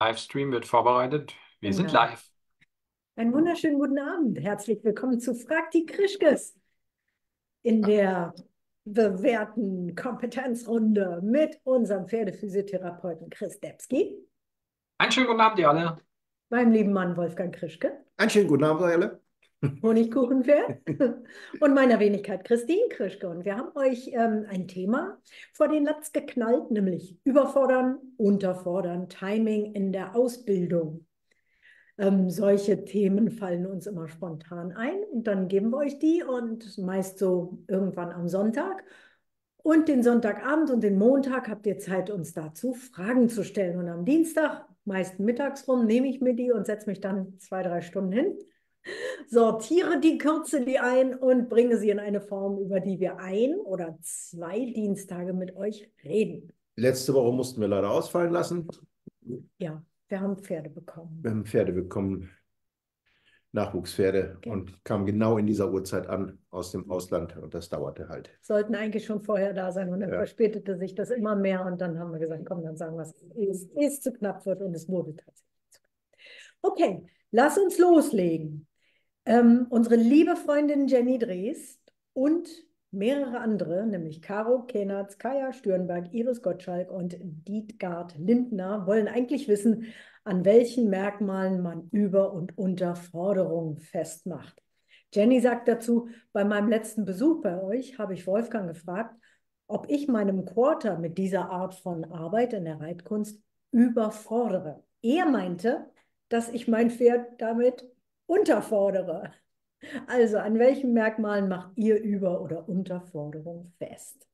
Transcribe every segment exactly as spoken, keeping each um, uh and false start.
Livestream wird vorbereitet. Wir sind Genau. live. Einen wunderschönen guten Abend. Herzlich willkommen zu Frag die Krischkes in der bewährten Kompetenzrunde mit unserem Pferdephysiotherapeuten Chris Debski, Einen schönen guten Abend, ihr alle. meinem lieben Mann Wolfgang Krischke, Einen schönen guten Abend, alle. Honigkuchenpferd, und meiner Wenigkeit Christine Krischke. Und wir haben euch ähm, ein Thema vor den Latz geknallt, nämlich Überfordern, Unterfordern, Timing in der Ausbildung. Ähm, solche Themen fallen uns immer spontan ein und dann geben wir euch die und meist so irgendwann am Sonntag. Und den Sonntagabend und den Montag habt ihr Zeit, uns dazu Fragen zu stellen. Und am Dienstag, meist mittags rum, nehme ich mir die und setze mich dann zwei, drei Stunden hin, sortiere die, kürze die ein und bringe sie in eine Form, über die wir ein oder zwei Dienstage mit euch reden. Letzte Woche mussten wir leider ausfallen lassen. Ja, wir haben Pferde bekommen. Wir haben Pferde bekommen, Nachwuchspferde, Okay. und kamen genau in dieser Uhrzeit an aus dem Ausland, und das dauerte halt. Sollten eigentlich schon vorher da sein und dann Ja. verspätete sich das immer mehr und dann haben wir gesagt, komm, dann sagen wir es, es ist zu knapp wird und es wurde tatsächlich zu knapp. Okay, lass uns loslegen. Ähm, unsere liebe Freundin Jenny Drees und mehrere andere, nämlich Caro Kenatz, Kaya Stürnberg, Iris Gottschalk und Dietgard Lindner, wollen eigentlich wissen, an welchen Merkmalen man Über- und Unterforderung festmacht. Jenny sagt dazu, bei meinem letzten Besuch bei euch habe ich Wolfgang gefragt, ob ich meinem Quarter mit dieser Art von Arbeit in der Reitkunst überfordere. Er meinte, dass ich mein Pferd damit unterfordere. Also, an welchen Merkmalen macht ihr Über- oder Unterforderung fest?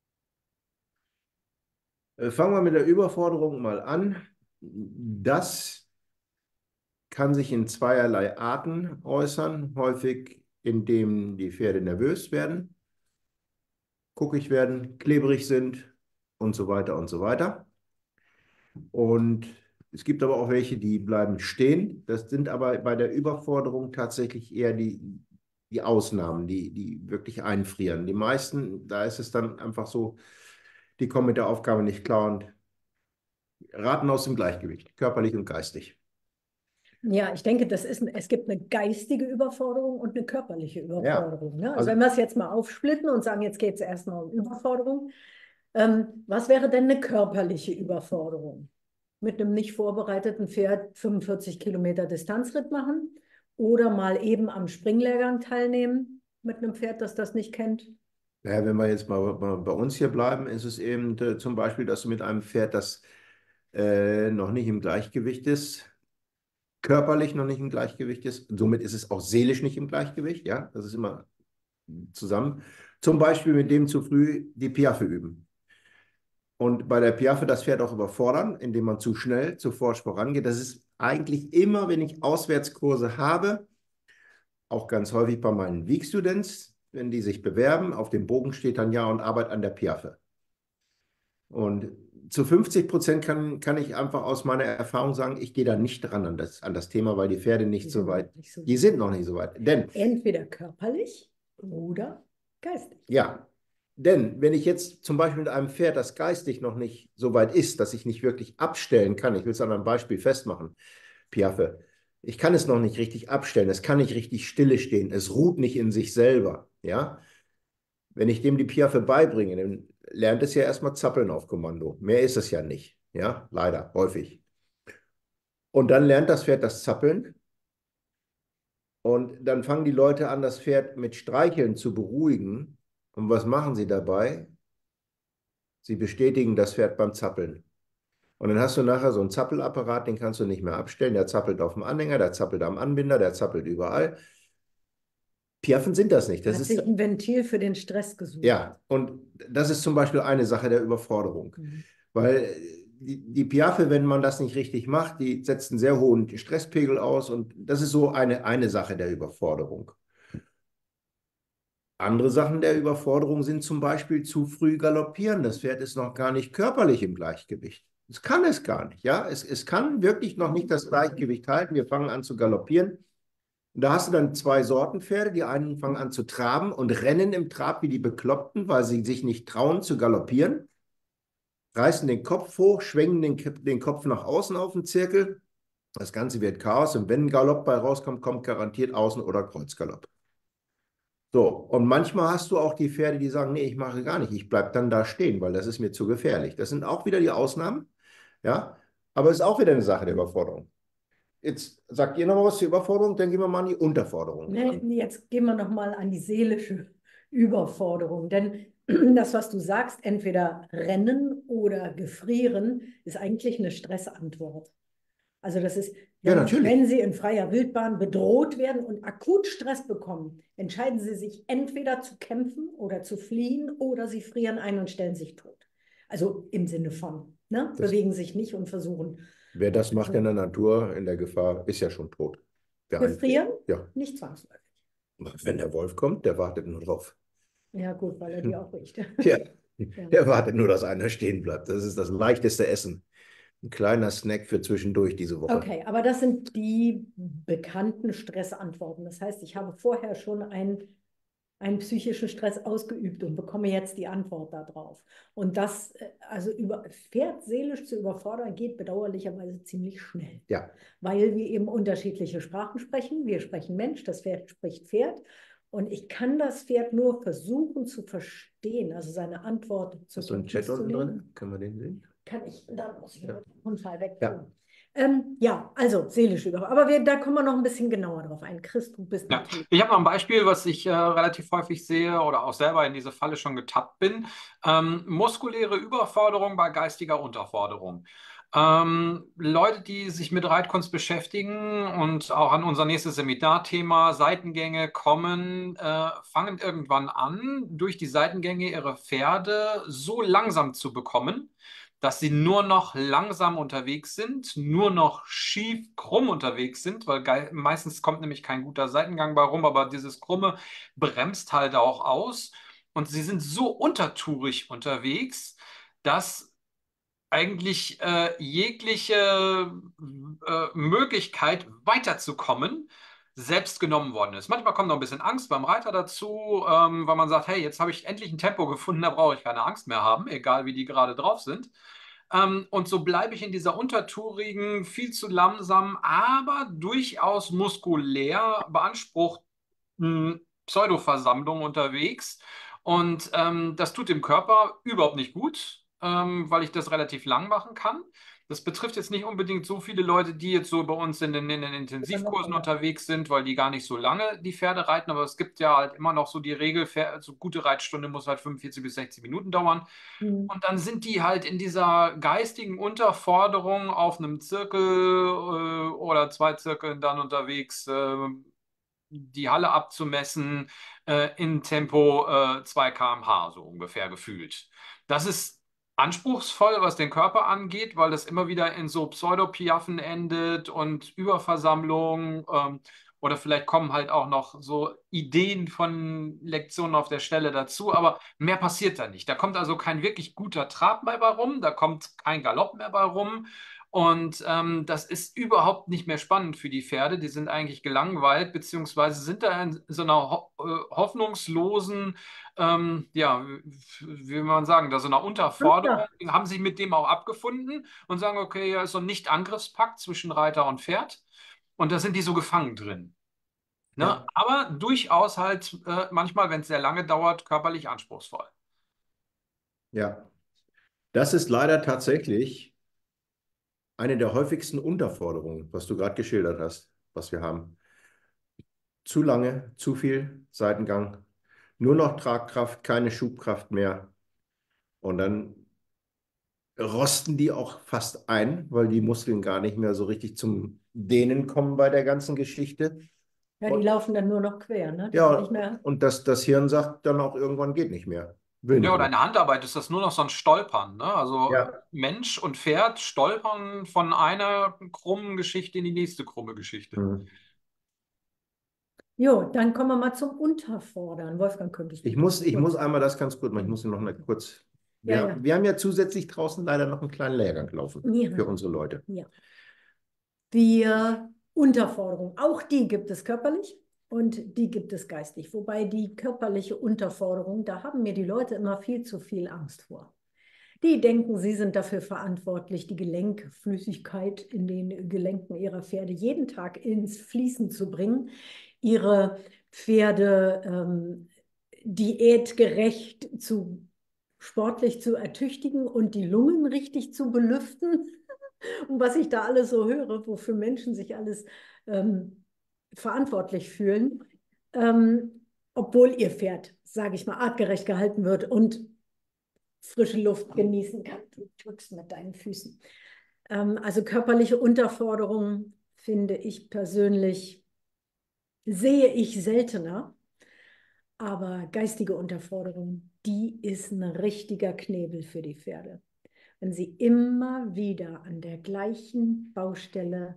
Äh, Fangen wir mit der Überforderung mal an. Das kann sich in zweierlei Arten äußern. Häufig, indem die Pferde nervös werden, guckig werden, klebrig sind und so weiter und so weiter. Und es gibt aber auch welche, die bleiben stehen. Das sind aber bei der Überforderung tatsächlich eher die, die Ausnahmen, die, die wirklich einfrieren. Die meisten, da ist es dann einfach so, die kommen mit der Aufgabe nicht klar und raten aus dem Gleichgewicht, körperlich und geistig. Ja, ich denke, das ist, es gibt eine geistige Überforderung und eine körperliche Überforderung. Ne? Also, also- wenn wir es jetzt mal aufsplitten und sagen, jetzt geht es erstmal um Überforderung, ähm, was wäre denn eine körperliche Überforderung? Mit einem nicht vorbereiteten Pferd fünfundvierzig Kilometer Distanzritt machen oder mal eben am Springlehrgang teilnehmen mit einem Pferd, das das nicht kennt? Naja, wenn wir jetzt mal bei bei uns hier bleiben, ist es eben äh, zum Beispiel, dass du mit einem Pferd, das äh, noch nicht im Gleichgewicht ist, körperlich noch nicht im Gleichgewicht ist, somit ist es auch seelisch nicht im Gleichgewicht, ja, das ist immer zusammen. Zum Beispiel mit dem zu früh die Piaffe üben. Und bei der Piaffe das Pferd auch überfordern, indem man zu schnell, zu forsch vorangeht. Das ist eigentlich immer, wenn ich Auswärtskurse habe, auch ganz häufig bei meinen Week-Students, wenn die sich bewerben, auf dem Bogen steht dann Ja und Arbeit an der Piaffe. Und zu fünfzig Prozent kann, kann ich einfach aus meiner Erfahrung sagen, ich gehe da nicht dran an das, an das Thema, weil die Pferde nicht Die so sind weit, nicht so die sind noch nicht so weit. Denn, Entweder körperlich oder geistig. ja, denn wenn ich jetzt zum Beispiel mit einem Pferd, das geistig noch nicht so weit ist, dass ich nicht wirklich abstellen kann, ich will es an einem Beispiel festmachen, Piaffe, ich kann es noch nicht richtig abstellen, es kann nicht richtig stille stehen, es ruht nicht in sich selber, ja. Wenn ich dem die Piaffe beibringe, dann lernt es ja erstmal zappeln auf Kommando. Mehr ist es ja nicht, ja, leider, häufig. Und dann lernt das Pferd das Zappeln, und dann fangen die Leute an, das Pferd mit Streicheln zu beruhigen. Und was machen sie dabei? Sie bestätigen das Pferd beim Zappeln. Und dann hast du nachher so einen Zappelapparat, den kannst du nicht mehr abstellen. Der zappelt auf dem Anhänger, der zappelt am Anbinder, der zappelt überall. Piaffen sind das nicht. Das Hat ist, sich ein Ventil für den Stress gesucht. ja, und das ist zum Beispiel eine Sache der Überforderung. Mhm. Weil die, die Piaffe, wenn man das nicht richtig macht, die setzt einen sehr hohen Stresspegel aus, und das ist so eine, eine Sache der Überforderung. Andere Sachen der Überforderung sind zum Beispiel zu früh galoppieren. Das Pferd ist noch gar nicht körperlich im Gleichgewicht. Es kann es gar nicht. Ja? Es, es kann wirklich noch nicht das Gleichgewicht halten. Wir fangen an zu galoppieren. Und da hast du dann zwei Sorten Pferde. Die einen fangen an zu traben und rennen im Trab wie die Bekloppten, weil sie sich nicht trauen zu galoppieren. reißen den Kopf hoch, schwenken den, den Kopf nach außen auf den Zirkel. Das Ganze wird Chaos und wenn ein Galopp bei rauskommt, kommt garantiert Außen- oder Kreuzgalopp. So, und manchmal hast du auch die Pferde, die sagen, nee, ich mache gar nicht, ich bleibe dann da stehen, weil das ist mir zu gefährlich. Das sind auch wieder die Ausnahmen, ja, aber es ist auch wieder eine Sache der Überforderung. Jetzt sagt ihr noch mal was zur Überforderung, dann gehen wir mal an die Unterforderung. Nee, jetzt gehen wir noch mal an die seelische Überforderung. Denn das, was du sagst, entweder rennen oder gefrieren, ist eigentlich eine Stressantwort. Also das ist, Ja, wenn, natürlich. wenn Sie in freier Wildbahn bedroht werden und akut Stress bekommen, entscheiden Sie sich entweder zu kämpfen oder zu fliehen oder Sie frieren ein und stellen sich tot. Also im Sinne von, ne? Das, Bewegen sich nicht und versuchen. wer das macht Also, in der Natur, in der Gefahr, ist ja schon tot. Der gefrieren? einfriert. Ja. Nicht zwangsläufig. Wenn der Wolf kommt, der wartet nur drauf. Ja gut, weil er die auch riecht. Ja, Ja. der wartet nur, dass einer stehen bleibt. Das ist das leichteste Essen. Ein kleiner Snack für zwischendurch diese Woche. Okay, aber das sind die bekannten Stressantworten. Das heißt, ich habe vorher schon einen, einen psychischen Stress ausgeübt und bekomme jetzt die Antwort darauf. Und das, äh, also über Pferd seelisch zu überfordern, geht bedauerlicherweise ziemlich schnell. Ja. Weil wir eben unterschiedliche Sprachen sprechen. Wir sprechen Mensch, das Pferd spricht Pferd. Und ich kann das Pferd nur versuchen zu verstehen, also seine Antwort zu Hast du einen Chat zu unten nehmen. drin? Können wir den sehen? Kann ich, da muss ich Ja. den Unfall weg Ja. tun. Ähm, ja, also seelische Überforderung. Aber wir, da kommen wir noch ein bisschen genauer drauf ein. Chris, du bist Ja, natürlich. ich habe noch ein Beispiel, was ich äh, relativ häufig sehe oder auch selber in diese Falle schon getappt bin. Ähm, muskuläre Überforderung bei geistiger Unterforderung. Ähm, Leute, die sich mit Reitkunst beschäftigen und auch an unser nächstes Seminarthema Seitengänge kommen, äh, fangen irgendwann an, durch die Seitengänge ihre Pferde so langsam zu bekommen, dass sie nur noch langsam unterwegs sind, nur noch schief, krumm unterwegs sind, weil geil, meistens kommt nämlich kein guter Seitengang bei rum, aber dieses Krumme bremst halt auch aus. Und sie sind so untertourig unterwegs, dass eigentlich äh, jegliche äh, Möglichkeit weiterzukommen selbst genommen worden ist. Manchmal kommt noch ein bisschen Angst beim Reiter dazu, ähm, weil man sagt, hey, jetzt habe ich endlich ein Tempo gefunden, da brauche ich keine Angst mehr haben, egal wie die gerade drauf sind. Ähm, und so bleibe ich in dieser untertourigen, viel zu langsamen, aber durchaus muskulär beanspruchten Pseudoversammlung unterwegs. Und ähm, das tut dem Körper überhaupt nicht gut, ähm, weil ich das relativ lang machen kann. Das betrifft jetzt nicht unbedingt so viele Leute, die jetzt so bei uns in den, in den Intensivkursen unterwegs sind, weil die gar nicht so lange die Pferde reiten. Aber es gibt ja halt immer noch so die Regel, so gute Reitstunde muss halt fünfundvierzig bis sechzig Minuten dauern. Hm. Und dann sind die halt in dieser geistigen Unterforderung auf einem Zirkel äh, oder zwei Zirkeln dann unterwegs, äh, die Halle abzumessen äh, in Tempo äh, zwei Kilometer pro Stunde, so ungefähr gefühlt. Das ist anspruchsvoll, was den Körper angeht, weil das immer wieder in so Pseudopiaffen endet und Überversammlung. Ähm, oder vielleicht kommen halt auch noch so Ideen von Lektionen auf der Stelle dazu, aber mehr passiert da nicht. Da kommt also kein wirklich guter Trab mehr bei rum, da kommt kein Galopp mehr bei rum. Und ähm, das ist überhaupt nicht mehr spannend für die Pferde. Die sind eigentlich gelangweilt, beziehungsweise sind da in so einer ho äh, hoffnungslosen, ähm, ja, wie will man sagen, da so einer Unterforderung, Ja. haben sich mit dem auch abgefunden und sagen, okay, ja, ist so ein Nicht-Angriffspakt zwischen Reiter und Pferd. Und da sind die so gefangen drin. Ne? Ja. Aber durchaus halt äh, manchmal, wenn es sehr lange dauert, körperlich anspruchsvoll. Ja. Das ist leider tatsächlich eine der häufigsten Unterforderungen, was du gerade geschildert hast, was wir haben. Zu lange, zu viel Seitengang, nur noch Tragkraft, keine Schubkraft mehr. Und dann rosten die auch fast ein, weil die Muskeln gar nicht mehr so richtig zum Dehnen kommen bei der ganzen Geschichte. Ja, die Und, laufen dann nur noch quer, ne? Die ja, sind nicht mehr. und das, das Hirn sagt dann auch irgendwann geht nicht mehr. Will Ja, nicht oder mehr. in der Handarbeit ist das nur noch so ein Stolpern. Ne? Also äh, Ja. Mensch und Pferd stolpern von einer krummen Geschichte in die nächste krumme Geschichte. Hm. Jo, dann kommen wir mal zum Unterfordern. Wolfgang, könntest du Ich muss, ich kurz- muss einmal das ganz kurz machen. Ich muss noch eine kurz. Wir, Ja, ja. wir haben ja zusätzlich draußen leider noch einen kleinen Lehrgang laufen Ja. für unsere Leute. Ja. Wir Unterforderung, auch die gibt es körperlich und die gibt es geistig. Wobei die körperliche Unterforderung, da haben mir die Leute immer viel zu viel Angst vor. Die denken, sie sind dafür verantwortlich, die Gelenkflüssigkeit in den Gelenken ihrer Pferde jeden Tag ins Fließen zu bringen, ihre Pferde ähm, diätgerecht zu sportlich zu ertüchtigen und die Lungen richtig zu belüften. Und was ich da alles so höre, wofür Menschen sich alles ähm, verantwortlich fühlen, ähm, obwohl ihr Pferd, sage ich mal, artgerecht gehalten wird und frische Luft genießen kann. Du drückst mit deinen Füßen. Ähm, also körperliche Unterforderung finde ich persönlich, sehe ich seltener. Aber geistige Unterforderung, die ist ein richtiger Knebel für die Pferde. Wenn sie immer wieder an der gleichen Baustelle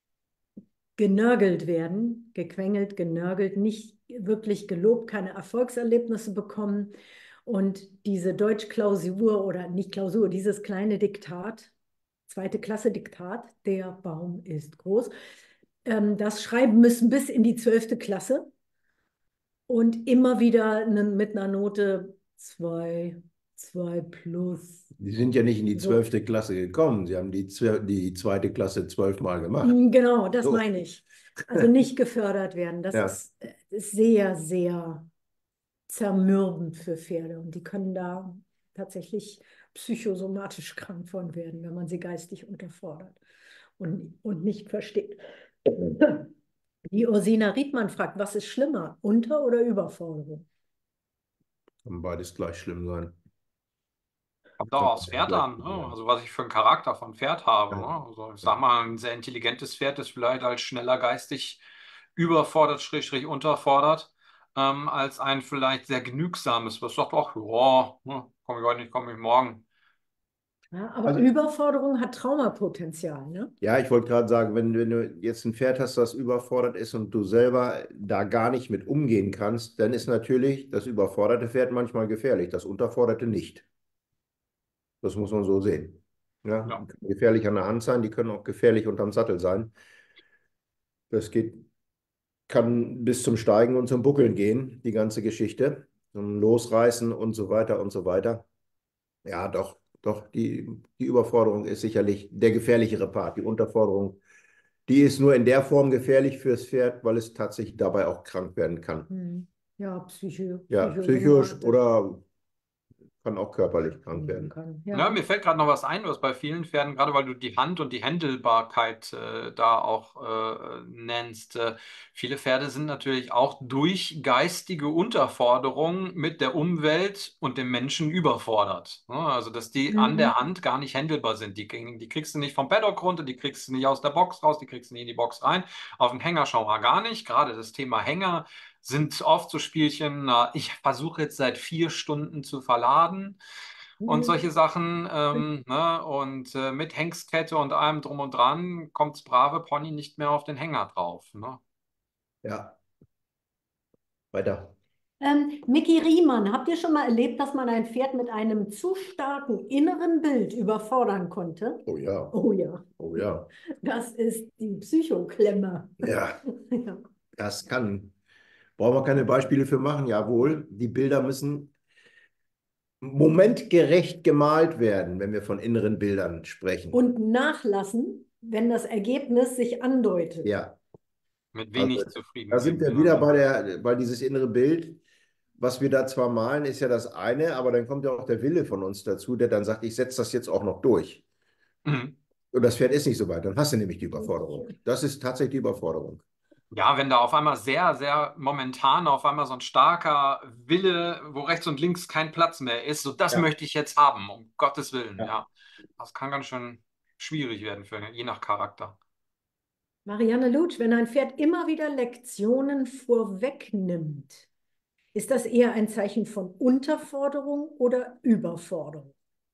genörgelt werden, gequengelt, genörgelt, nicht wirklich gelobt, keine Erfolgserlebnisse bekommen und diese Deutschklausur oder nicht Klausur, dieses kleine Diktat, zweite Klasse Diktat, der Baum ist groß, ähm, das schreiben müssen bis in die zwölfte Klasse und immer wieder ne, mit einer Note zwei, zwei plus. Die sind ja nicht in die So. zwölfte Klasse gekommen. Sie haben die, zwe- die zweite Klasse zwölfmal gemacht. Genau, das So. meine ich. Also nicht gefördert werden. Das Ja. ist, ist sehr, sehr zermürbend für Pferde. Und die können da tatsächlich psychosomatisch krank von werden, wenn man sie geistig unterfordert und, und nicht versteht. Die Ursina Riedmann fragt, was ist schlimmer, Unter- oder Überforderung? Kann beides gleich schlimm sein. Kommt auch aufs Pferd an, ne? Also was ich für einen Charakter von Pferd habe. Ne? Also ich sag mal, ein sehr intelligentes Pferd ist vielleicht als schneller geistig überfordert, schrägstrich unterfordert, ähm, als ein vielleicht sehr genügsames, was sagt auch, ja, ne, komme ich heute nicht, komme ich morgen. Ja, aber Also, Überforderung hat Traumapotenzial, ne? ja, ich wollte gerade sagen, wenn, wenn du jetzt ein Pferd hast, das überfordert ist und du selber da gar nicht mit umgehen kannst, dann ist natürlich das überforderte Pferd manchmal gefährlich, das unterforderte nicht. Das muss man so sehen. Ja, Ja. die können gefährlich an der Hand sein, die können auch gefährlich unterm Sattel sein. Das geht, kann bis zum Steigen und zum Buckeln gehen, die ganze Geschichte. Zum Losreißen und so weiter und so weiter. Ja, doch, doch, die, die Überforderung ist sicherlich der gefährlichere Part. Die Unterforderung, die ist nur in der Form gefährlich fürs Pferd, weil es tatsächlich dabei auch krank werden kann. Hm. Ja, psycho, Ja, psychisch oder kann auch körperlich krank werden. Kann. Ja, Ja. mir fällt gerade noch was ein, was bei vielen Pferden, gerade weil du die Hand und die Händelbarkeit äh, da auch äh, nennst. Äh, viele Pferde sind natürlich auch durch geistige Unterforderung mit der Umwelt und dem Menschen überfordert. Ne? Also, dass die an Mhm. der Hand gar nicht händelbar sind. Die, die kriegst du nicht vom Paddock runter, die kriegst du nicht aus der Box raus, die kriegst du nicht in die Box rein. Auf dem Hänger schon mal gar nicht. Gerade das Thema Hänger sind oft so Spielchen, na, ich versuche jetzt seit vier Stunden zu verladen und solche Sachen. Ähm, ne? Und äh, mit Hengstkette und allem drum und dran kommt das brave Pony nicht mehr auf den Hänger drauf. Ne? Ja, weiter. Ähm, Micky Riemann, habt ihr schon mal erlebt, dass man ein Pferd mit einem zu starken inneren Bild überfordern konnte? Oh ja, Oh ja, oh ja. das ist die Psychoklemme. Ja, Ja. das kann. Brauchen wir keine Beispiele für machen? Jawohl, die Bilder müssen momentgerecht gemalt werden, wenn wir von inneren Bildern sprechen. Und nachlassen, wenn das Ergebnis sich andeutet. Ja, Mit also wenig zufrieden. da sind wir wieder bei der, bei dieses innere Bild. Was wir da zwar malen, ist ja das eine, aber dann kommt ja auch der Wille von uns dazu, der dann sagt, ich setze das jetzt auch noch durch. Mhm. Und das Pferd ist nicht so weit, dann hast du nämlich die Überforderung. Das ist tatsächlich die Überforderung. Ja, wenn da auf einmal sehr, sehr momentan auf einmal so ein starker Wille, wo rechts und links kein Platz mehr ist, so das Ja. möchte ich jetzt haben, um Gottes Willen. Ja. Ja, das kann ganz schön schwierig werden für je nach Charakter. Marianne Lutsch, wenn ein Pferd immer wieder Lektionen vorwegnimmt, ist das eher ein Zeichen von Unterforderung oder Überforderung?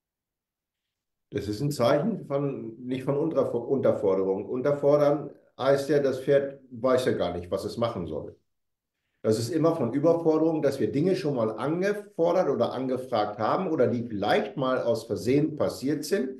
Das ist ein Zeichen von, nicht von Unter Unterforderung. Unterfordern heißt ja, das Pferd weiß ja gar nicht, was es machen soll. Das ist immer von Überforderung, dass wir Dinge schon mal angefordert oder angefragt haben oder die vielleicht mal aus Versehen passiert sind.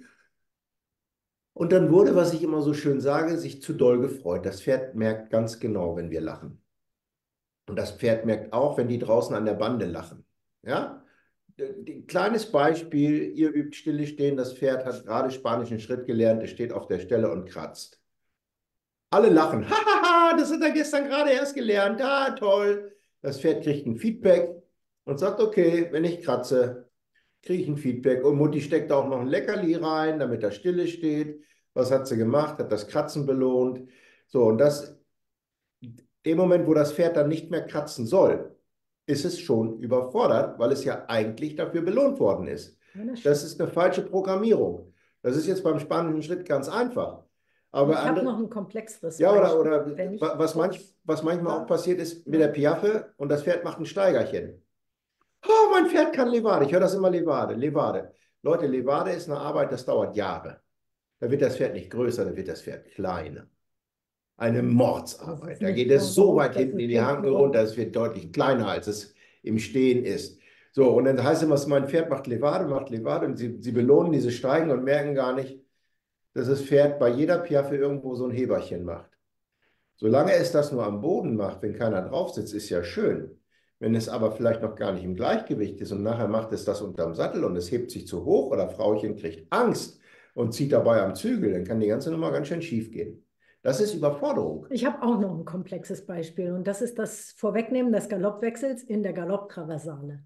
Und dann wurde, was ich immer so schön sage, sich zu doll gefreut. Das Pferd merkt ganz genau, wenn wir lachen. Und das Pferd merkt auch, wenn die draußen an der Bande lachen. Ja? ein kleines Beispiel, ihr übt stille stehen, das Pferd hat gerade spanischen Schritt gelernt, es steht auf der Stelle und kratzt. Alle lachen, hahaha, das hat er gestern gerade erst gelernt, ah, toll. Das Pferd kriegt ein Feedback und sagt, okay, wenn ich kratze, kriege ich ein Feedback. Und Mutti steckt auch noch ein Leckerli rein, damit er stille steht. Was hat sie gemacht? Hat das Kratzen belohnt. So, und das, im Moment, wo das Pferd dann nicht mehr kratzen soll, ist es schon überfordert, weil es ja eigentlich dafür belohnt worden ist. Das ist eine falsche Programmierung. Das ist jetzt beim spanischen Schritt ganz einfach. Aber ich habe andere, noch ein komplexeres ja, Beispiel. oder, oder was, manch, was manchmal auch passiert ist mit der Piaffe und das Pferd macht ein Steigerchen. Oh, mein Pferd kann Levade. Ich höre das immer Levade, Levade. Leute, Levade ist eine Arbeit, das dauert Jahre. Da wird das Pferd nicht größer, da wird das Pferd kleiner. Eine Mordsarbeit. Da geht es so weit hinten in die Hanken runter, es wird deutlich kleiner, als es im Stehen ist. So, und dann heißt es immer, mein Pferd macht Levade, macht Levade und sie, sie belohnen diese Steigen und merken gar nicht, dass das Pferd bei jeder Piaffe irgendwo so ein Heberchen macht. Solange es das nur am Boden macht, wenn keiner drauf sitzt, ist ja schön. Wenn es aber vielleicht noch gar nicht im Gleichgewicht ist und nachher macht es das unterm Sattel und es hebt sich zu hoch oder Frauchen kriegt Angst und zieht dabei am Zügel, dann kann die ganze Nummer ganz schön schief gehen. Das ist Überforderung. Ich habe auch noch ein komplexes Beispiel und das ist das Vorwegnehmen des Galoppwechsels in der Galopptraversale.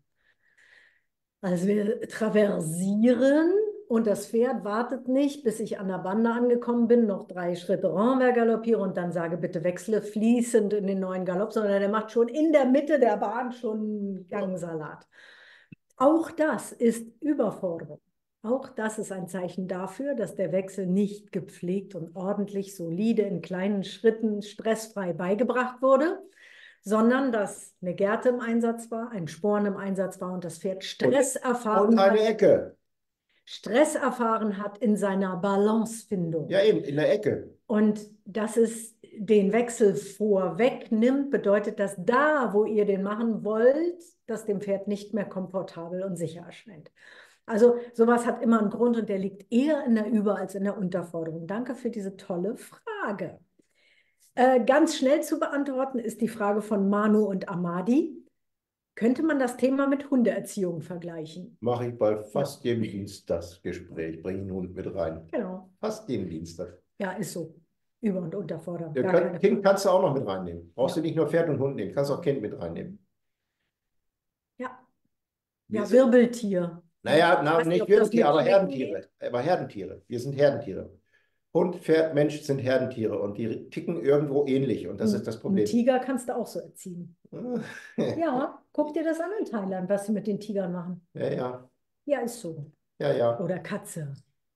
Also wir traversieren und das Pferd wartet nicht, bis ich an der Bande angekommen bin, noch drei Schritte Renvers galoppiere und dann sage, bitte wechsle fließend in den neuen Galopp, sondern er macht schon in der Mitte der Bahn schon Gangsalat. Auch das ist Überforderung. Auch das ist ein Zeichen dafür, dass der Wechsel nicht gepflegt und ordentlich, solide, in kleinen Schritten stressfrei beigebracht wurde, sondern dass eine Gerte im Einsatz war, ein Sporn im Einsatz war und das Pferd Stress erfahren Und eine hat, Ecke. Stress erfahren hat in seiner Balancefindung. Ja, eben, in der Ecke. Und dass es den Wechsel vorwegnimmt, bedeutet, dass da, wo ihr den machen wollt, das dem Pferd nicht mehr komfortabel und sicher erscheint. Also sowas hat immer einen Grund und der liegt eher in der Über- als in der Unterforderung. Danke für diese tolle Frage. Äh, ganz schnell zu beantworten ist die Frage von Manu und Amadi. Könnte man das Thema mit Hundeerziehung vergleichen? Mache ich bei fast jedem Dienstagsgespräch, bringe einen Hund mit rein. Genau. Fast jeden Dienstag. Ja, ist so. Über- und Unterforderung. Ja, Gar kann, keine Kind Frage. kannst du auch noch mit reinnehmen. Brauchst Ja. du nicht nur Pferd und Hund nehmen, kannst auch Kind mit reinnehmen. Ja. Wir Ja, sind- Wirbeltier. Naja, na, Ich weiß nicht ob das Wirbeltiere, mit aber Schnecken Herdentiere. geht. Aber Herdentiere. Wir sind Herdentiere. Hund, Pferd, Mensch sind Herdentiere und die ticken irgendwo ähnlich und das ist das Einen Problem. Tiger kannst du auch so erziehen. Ja, guck dir das an in Thailand, was sie mit den Tigern machen. Ja, ja, Ja, ist so. ja, ja. Oder Katze.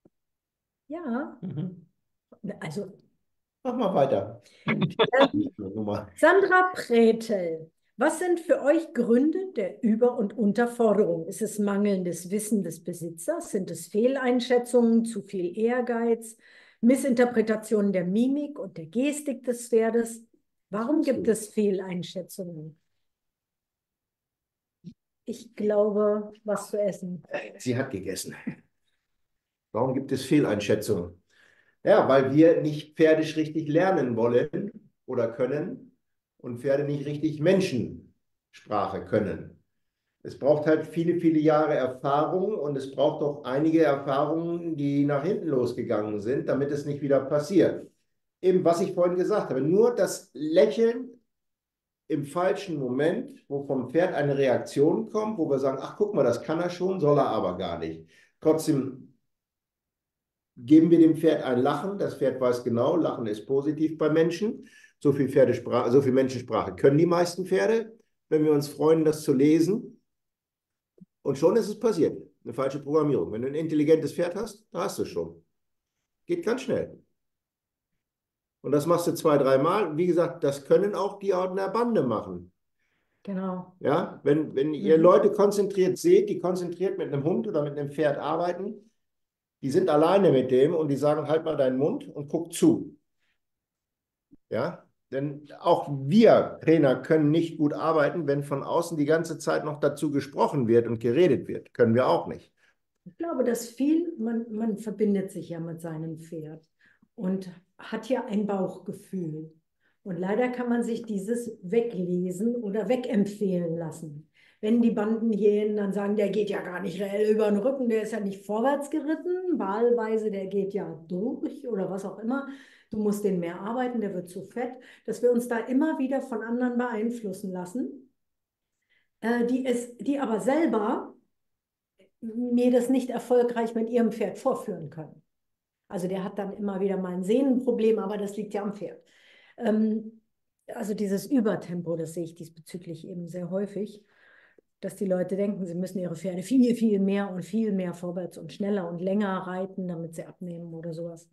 Ja, Mhm. also Mach mal weiter. Nicht nur Nummer. Sandra Pretel. Was sind für euch Gründe der Über- und Unterforderung? Ist es mangelndes Wissen des Besitzers? Sind es Fehleinschätzungen, zu viel Ehrgeiz, Missinterpretationen der Mimik und der Gestik des Pferdes? Warum gibt es Fehleinschätzungen? Ich glaube, was zu essen. Sie hat gegessen. Warum gibt es Fehleinschätzungen? Ja, weil wir nicht pferdisch richtig lernen wollen oder können und Pferde nicht richtig Menschensprache können. Es braucht halt viele, viele Jahre Erfahrung und es braucht auch einige Erfahrungen, die nach hinten losgegangen sind, damit es nicht wieder passiert. Eben, was ich vorhin gesagt habe, nur das Lächeln im falschen Moment, wo vom Pferd eine Reaktion kommt, wo wir sagen, ach guck mal, das kann er schon, soll er aber gar nicht. Trotzdem geben wir dem Pferd ein Lachen. Das Pferd weiß genau, Lachen ist positiv bei Menschen. So viel Pferdesprache, so viel Menschensprache können die meisten Pferde, wenn wir uns freuen, das zu lesen. Und schon ist es passiert. Eine falsche Programmierung. Wenn du ein intelligentes Pferd hast, da hast du es schon. Geht ganz schnell. Und das machst du zwei, dreimal. Wie gesagt, das können auch die an der Bande machen. Genau. Ja, wenn, wenn ihr Mhm. Leute konzentriert seht, die konzentriert mit einem Hund oder mit einem Pferd arbeiten, die sind alleine mit dem und die sagen, halt mal deinen Mund und guck zu. Ja, denn auch wir Trainer können nicht gut arbeiten, wenn von außen die ganze Zeit noch dazu gesprochen wird und geredet wird. Können wir auch nicht. Ich glaube, dass viel, man, man verbindet sich ja mit seinem Pferd und hat ja ein Bauchgefühl. Und leider kann man sich dieses weglesen oder wegempfehlen lassen. Wenn die Bandenhyänen dann sagen, der geht ja gar nicht reell über den Rücken, der ist ja nicht vorwärts geritten, wahlweise, der geht ja durch oder was auch immer. Du musst den mehr arbeiten, der wird zu fett, dass wir uns da immer wieder von anderen beeinflussen lassen, äh, die, es, die aber selber mir das nicht erfolgreich mit ihrem Pferd vorführen können. Also der hat dann immer wieder mal ein Sehnenproblem, aber das liegt ja am Pferd. Ähm, also dieses Übertempo, das sehe ich diesbezüglich eben sehr häufig, dass die Leute denken, sie müssen ihre Pferde viel, viel mehr und viel mehr vorwärts und schneller und länger reiten, damit sie abnehmen oder sowas.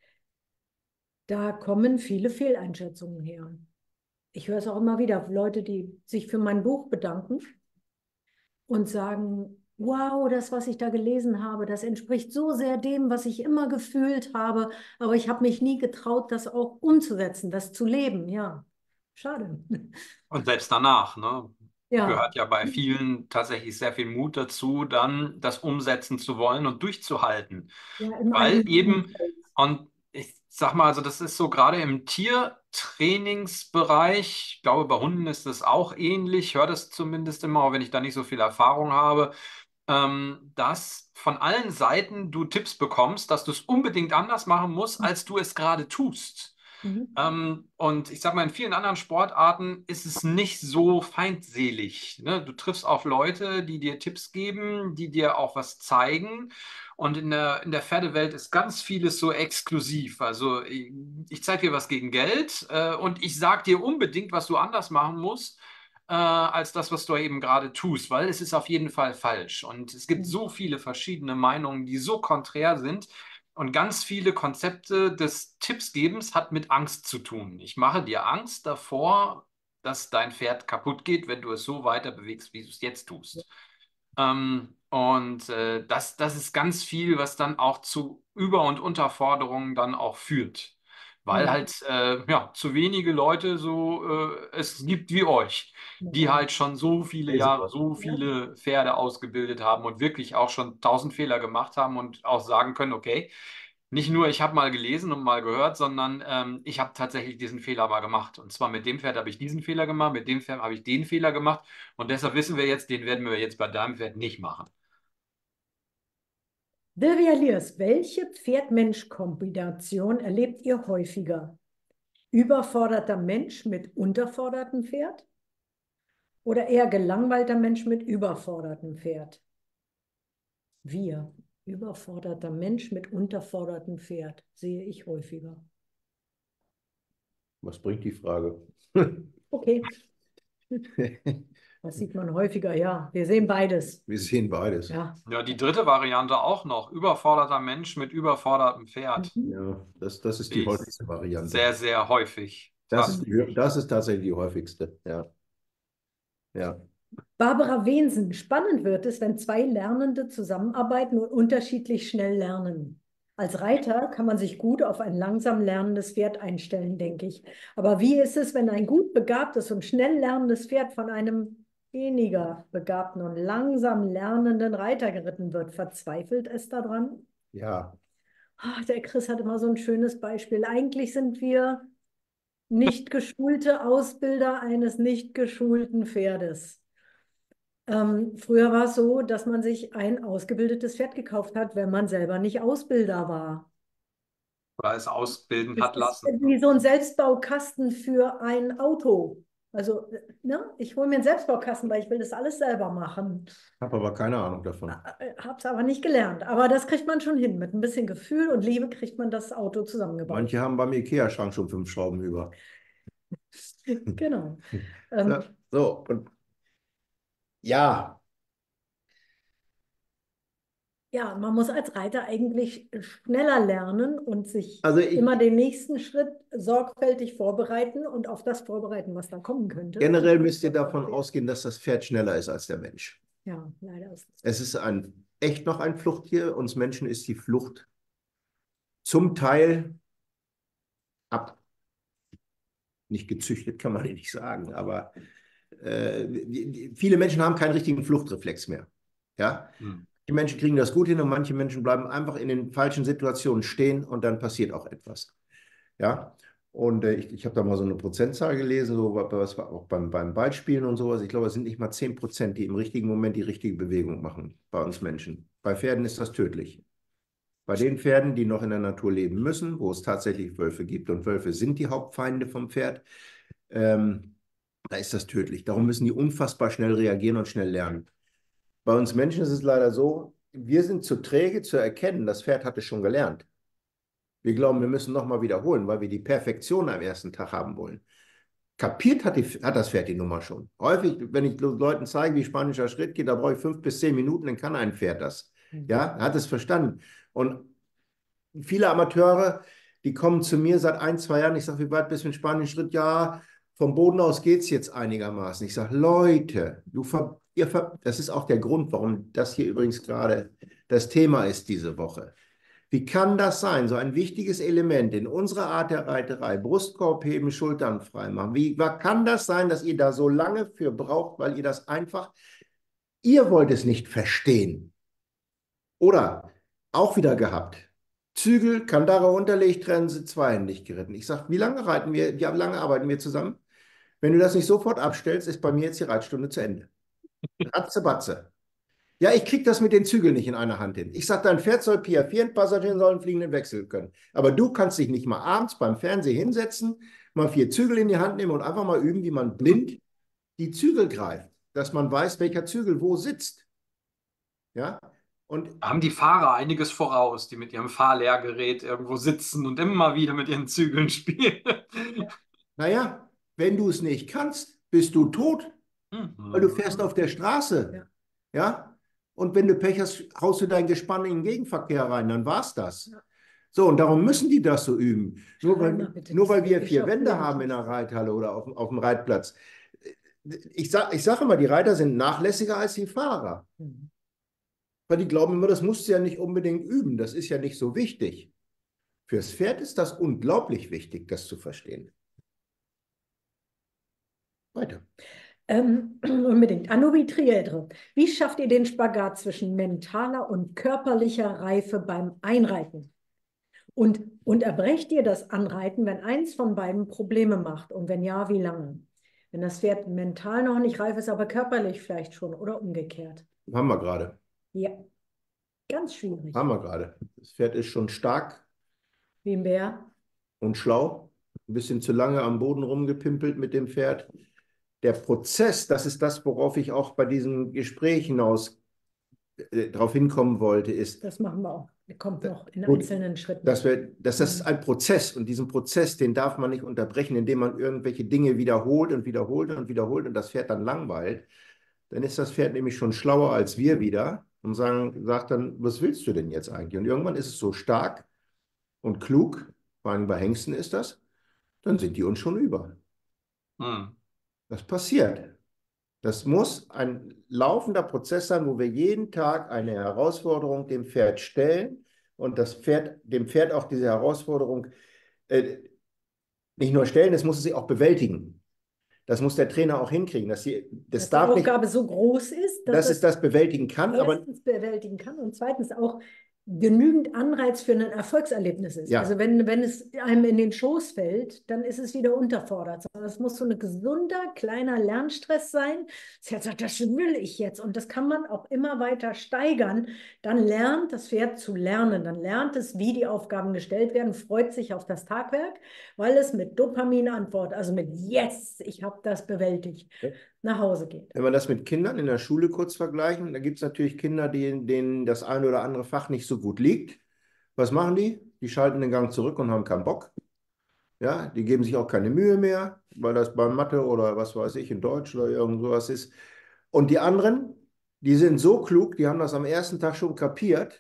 Da kommen viele Fehleinschätzungen her. Ich höre es auch immer wieder, Leute, die sich für mein Buch bedanken und sagen, wow, das, was ich da gelesen habe, das entspricht so sehr dem, was ich immer gefühlt habe, aber ich habe mich nie getraut, das auch umzusetzen, das zu leben. Ja, schade. Und selbst danach, ne, Ja, gehört ja bei vielen tatsächlich sehr viel Mut dazu, dann das umsetzen zu wollen und durchzuhalten. ja, im Weil eigenen eben, Umfeld. und ich sag mal, also das ist so gerade im Tiertrainingsbereich, ich glaube, bei Hunden ist das auch ähnlich, ich höre das zumindest immer, auch wenn ich da nicht so viel Erfahrung habe, ähm, dass von allen Seiten du Tipps bekommst, dass du es unbedingt anders machen musst, als du es gerade tust. Mhm. Ähm, und ich sag mal, in vielen anderen Sportarten ist es nicht so feindselig. Ne? Du triffst auf Leute, die dir Tipps geben, die dir auch was zeigen. Und in der, in der Pferdewelt ist ganz vieles so exklusiv. Also ich, ich zeige dir was gegen Geld äh, und ich sage dir unbedingt, was du anders machen musst, äh, als das, was du eben gerade tust, weil es ist auf jeden Fall falsch. Und es gibt so viele verschiedene Meinungen, die so konträr sind. Und ganz viele Konzepte des Tippsgebens hat mit Angst zu tun. Ich mache dir Angst davor, dass dein Pferd kaputt geht, wenn du es so weiter bewegst, wie du es jetzt tust. Ähm, und äh, das, das ist ganz viel, was dann auch zu Über- und Unterforderungen dann auch führt. Weil Mhm. halt äh, ja, zu wenige Leute so äh, es gibt wie euch, die Ja. halt schon so viele Lesen Jahre, wir. so Ja. viele Pferde ausgebildet haben und wirklich auch schon tausend Fehler gemacht haben und auch sagen können, okay, nicht nur ich habe mal gelesen und mal gehört, sondern ähm, ich habe tatsächlich diesen Fehler mal gemacht. Und zwar mit dem Pferd habe ich diesen Fehler gemacht, mit dem Pferd habe ich den Fehler gemacht. Und deshalb wissen wir jetzt, den werden wir jetzt bei deinem Pferd nicht machen. Silvia Liers, welche Pferd-Mensch-Kombination erlebt ihr häufiger? Überforderter Mensch mit unterfordertem Pferd oder eher gelangweilter Mensch mit überfordertem Pferd? Wir. Überforderter Mensch mit unterfordertem Pferd sehe ich häufiger. Was bringt die Frage? Okay, das sieht man häufiger, ja. Wir sehen beides. Wir sehen beides. Ja. Ja, die dritte Variante auch noch. Überforderter Mensch mit überfordertem Pferd. Mhm. Ja, das, das ist die Die ist häufigste Variante. sehr, sehr häufig. Das ist, Fast. die, das ist tatsächlich die häufigste. Ja. Ja. Barbara Wensen, spannend wird es, wenn zwei Lernende zusammenarbeiten und unterschiedlich schnell lernen. Als Reiter kann man sich gut auf ein langsam lernendes Pferd einstellen, denke ich. Aber wie ist es, wenn ein gut begabtes und schnell lernendes Pferd von einem weniger begabten und langsam lernenden Reiter geritten wird? Verzweifelt es daran? Ja. Ach, der Chris hat immer so ein schönes Beispiel. Eigentlich sind wir nicht geschulte Ausbilder eines nicht geschulten Pferdes. Ähm, früher war es so, dass man sich ein ausgebildetes Pferd gekauft hat, wenn man selber nicht Ausbilder war. Oder es ausbilden Das hat ist lassen. wie so ein Selbstbaukasten für ein Auto. Also, ne, ich hole mir einen Selbstbaukasten, weil ich will das alles selber machen. Habe aber keine Ahnung davon. Habe es aber nicht gelernt. Aber das kriegt man schon hin. Mit ein bisschen Gefühl und Liebe kriegt man das Auto zusammengebaut. Manche haben beim IKEA-Schrank schon fünf Schrauben über. Genau. So, Ähm, so, und ja, ja, man muss als Reiter eigentlich schneller lernen und sich also ich immer den nächsten Schritt sorgfältig vorbereiten und auf das vorbereiten, was da kommen könnte. generell müsst ihr davon ausgehen, dass das Pferd schneller ist als der Mensch. Ja, leider ist es. Es ist ein, echt noch ein Fluchttier. Uns Menschen ist die Flucht zum Teil ab. Nicht gezüchtet, kann man nicht sagen, aber äh, die, die, viele Menschen haben keinen richtigen Fluchtreflex mehr. Ja? Hm. Die Menschen kriegen das gut hin und manche Menschen bleiben einfach in den falschen Situationen stehen und dann passiert auch etwas. Ja? Und äh, ich, ich habe da mal so eine Prozentzahl gelesen, so was war auch beim, beim Ballspielen und sowas. Ich glaube, es sind nicht mal zehn Prozent, die im richtigen Moment die richtige Bewegung machen bei uns Menschen. Bei Pferden ist das tödlich. Bei den Pferden, die noch in der Natur leben müssen, wo es tatsächlich Wölfe gibt, und Wölfe sind die Hauptfeinde vom Pferd, ähm, da ist das tödlich. Darum müssen die unfassbar schnell reagieren und schnell lernen. Bei uns Menschen ist es leider so, wir sind zu träge zu erkennen, das Pferd hat es schon gelernt. Wir glauben, wir müssen nochmal wiederholen, weil wir die Perfektion am ersten Tag haben wollen. Kapiert hat, die, hat das Pferd die Nummer schon. Häufig, wenn ich Leuten zeige, wie spanischer Schritt geht, da brauche ich fünf bis zehn Minuten, dann kann ein Pferd das. Ja, er hat es verstanden. Und viele Amateure, die kommen zu mir seit ein, zwei Jahren. Ich sage, wie weit bist du in spanischen Schritt? Ja, vom Boden aus geht es jetzt einigermaßen. Ich sage, Leute, du ver, ihr ver, das ist auch der Grund, warum das hier übrigens gerade das Thema ist diese Woche. Wie kann das sein, so ein wichtiges Element in unserer Art der Reiterei, Brustkorb heben, Schultern frei machen? Wie kann das sein, dass ihr da so lange für braucht, weil ihr das einfach, ihr wollt es nicht verstehen? Oder auch wieder gehabt, Zügel, Kandare unterlegt, trennen sie zweihändig geritten. Ich sage, wie lange reiten wir, wie lange arbeiten wir zusammen? Wenn du das nicht sofort abstellst, ist bei mir jetzt die Reitstunde zu Ende. Ratze, batze. Ja, ich kriege das mit den Zügeln nicht in einer Hand hin. Ich sage, dein Pferd soll piaffieren, Passagiere sollen fliegenden Wechsel können. Aber du kannst dich nicht mal abends beim Fernsehen hinsetzen, mal vier Zügel in die Hand nehmen und einfach mal üben, wie man blind die Zügel greift, dass man weiß, welcher Zügel wo sitzt. Ja, und Haben die Fahrer einiges voraus, die mit ihrem Fahrlehrgerät irgendwo sitzen und immer wieder mit ihren Zügeln spielen. naja, wenn du es nicht kannst, bist du tot, weil du fährst auf der Straße. Ja. Ja? Und wenn du Pech hast, haust du dein Gespann in den Gegenverkehr rein, dann war's das. Ja. So, und darum müssen die das so üben. Nur weil, bitte, nur das weil wir wird vier geschafft, Wände will ich haben in nicht. der Reithalle oder auf, auf dem Reitplatz. Ich, sag, ich sage immer, die Reiter sind nachlässiger als die Fahrer. Mhm. Weil die glauben immer, das musst du ja nicht unbedingt üben. Das ist ja nicht so wichtig. Fürs Pferd ist das unglaublich wichtig, das zu verstehen. Weiter. Ähm, unbedingt. Anubi Triedre. Wie schafft ihr den Spagat zwischen mentaler und körperlicher Reife beim Einreiten? Und unterbrecht ihr das Anreiten, wenn eins von beiden Probleme macht? Und wenn ja, wie lange? Wenn das Pferd mental noch nicht reif ist, aber körperlich vielleicht schon oder umgekehrt. Haben wir gerade. Ja, ganz schwierig. Haben wir gerade. Das Pferd ist schon stark Wie ein Bär. und schlau. Ein bisschen zu lange am Boden rumgepimpelt mit dem Pferd. Der Prozess, das ist das, worauf ich auch bei diesem Gespräch hinaus äh, darauf hinkommen wollte, ist, Das machen wir auch. Der kommt noch in Gut, einzelnen Schritten. dass wir, dass das ist ein Prozess, und diesen Prozess, den darf man nicht unterbrechen, indem man irgendwelche Dinge wiederholt und wiederholt und wiederholt und das Pferd dann langweilt. Dann ist das Pferd nämlich schon schlauer als wir wieder und sagen, sagt dann, was willst du denn jetzt eigentlich? Und irgendwann ist es so stark und klug, vor allem bei Hengsten ist das, dann sind die uns schon über. Hm. Das passiert. Das muss ein laufender Prozess sein, wo wir jeden Tag eine Herausforderung dem Pferd stellen und das Pferd, dem Pferd auch diese Herausforderung äh, nicht nur stellen, es muss sie auch bewältigen. Das muss der Trainer auch hinkriegen, dass, sie, das dass darf die nicht, Aufgabe so groß ist, dass, dass es das bewältigen kann, das aber erstens bewältigen kann und zweitens auch genügend Anreiz für ein Erfolgserlebnis ist. Ja. Also wenn, wenn es einem in den Schoß fällt, dann ist es wieder unterfordert. Es muss so ein gesunder, kleiner Lernstress sein. Das Pferd sagt, das will ich jetzt. Und das kann man auch immer weiter steigern. Dann lernt das Pferd zu lernen. Dann lernt es, wie die Aufgaben gestellt werden, freut sich auf das Tagwerk, weil es mit Dopamin antwortet, also mit Yes, ich habe das bewältigt, Ja. nach Hause geht. wenn wir das mit Kindern in der Schule kurz vergleichen, da gibt es natürlich Kinder, die, denen das eine oder andere Fach nicht so gut liegt. Was machen die? Die schalten den Gang zurück und haben keinen Bock. Ja, die geben sich auch keine Mühe mehr, weil das bei Mathe oder was weiß ich, in Deutsch oder irgend sowas ist. Und die anderen, die sind so klug, die haben das am ersten Tag schon kapiert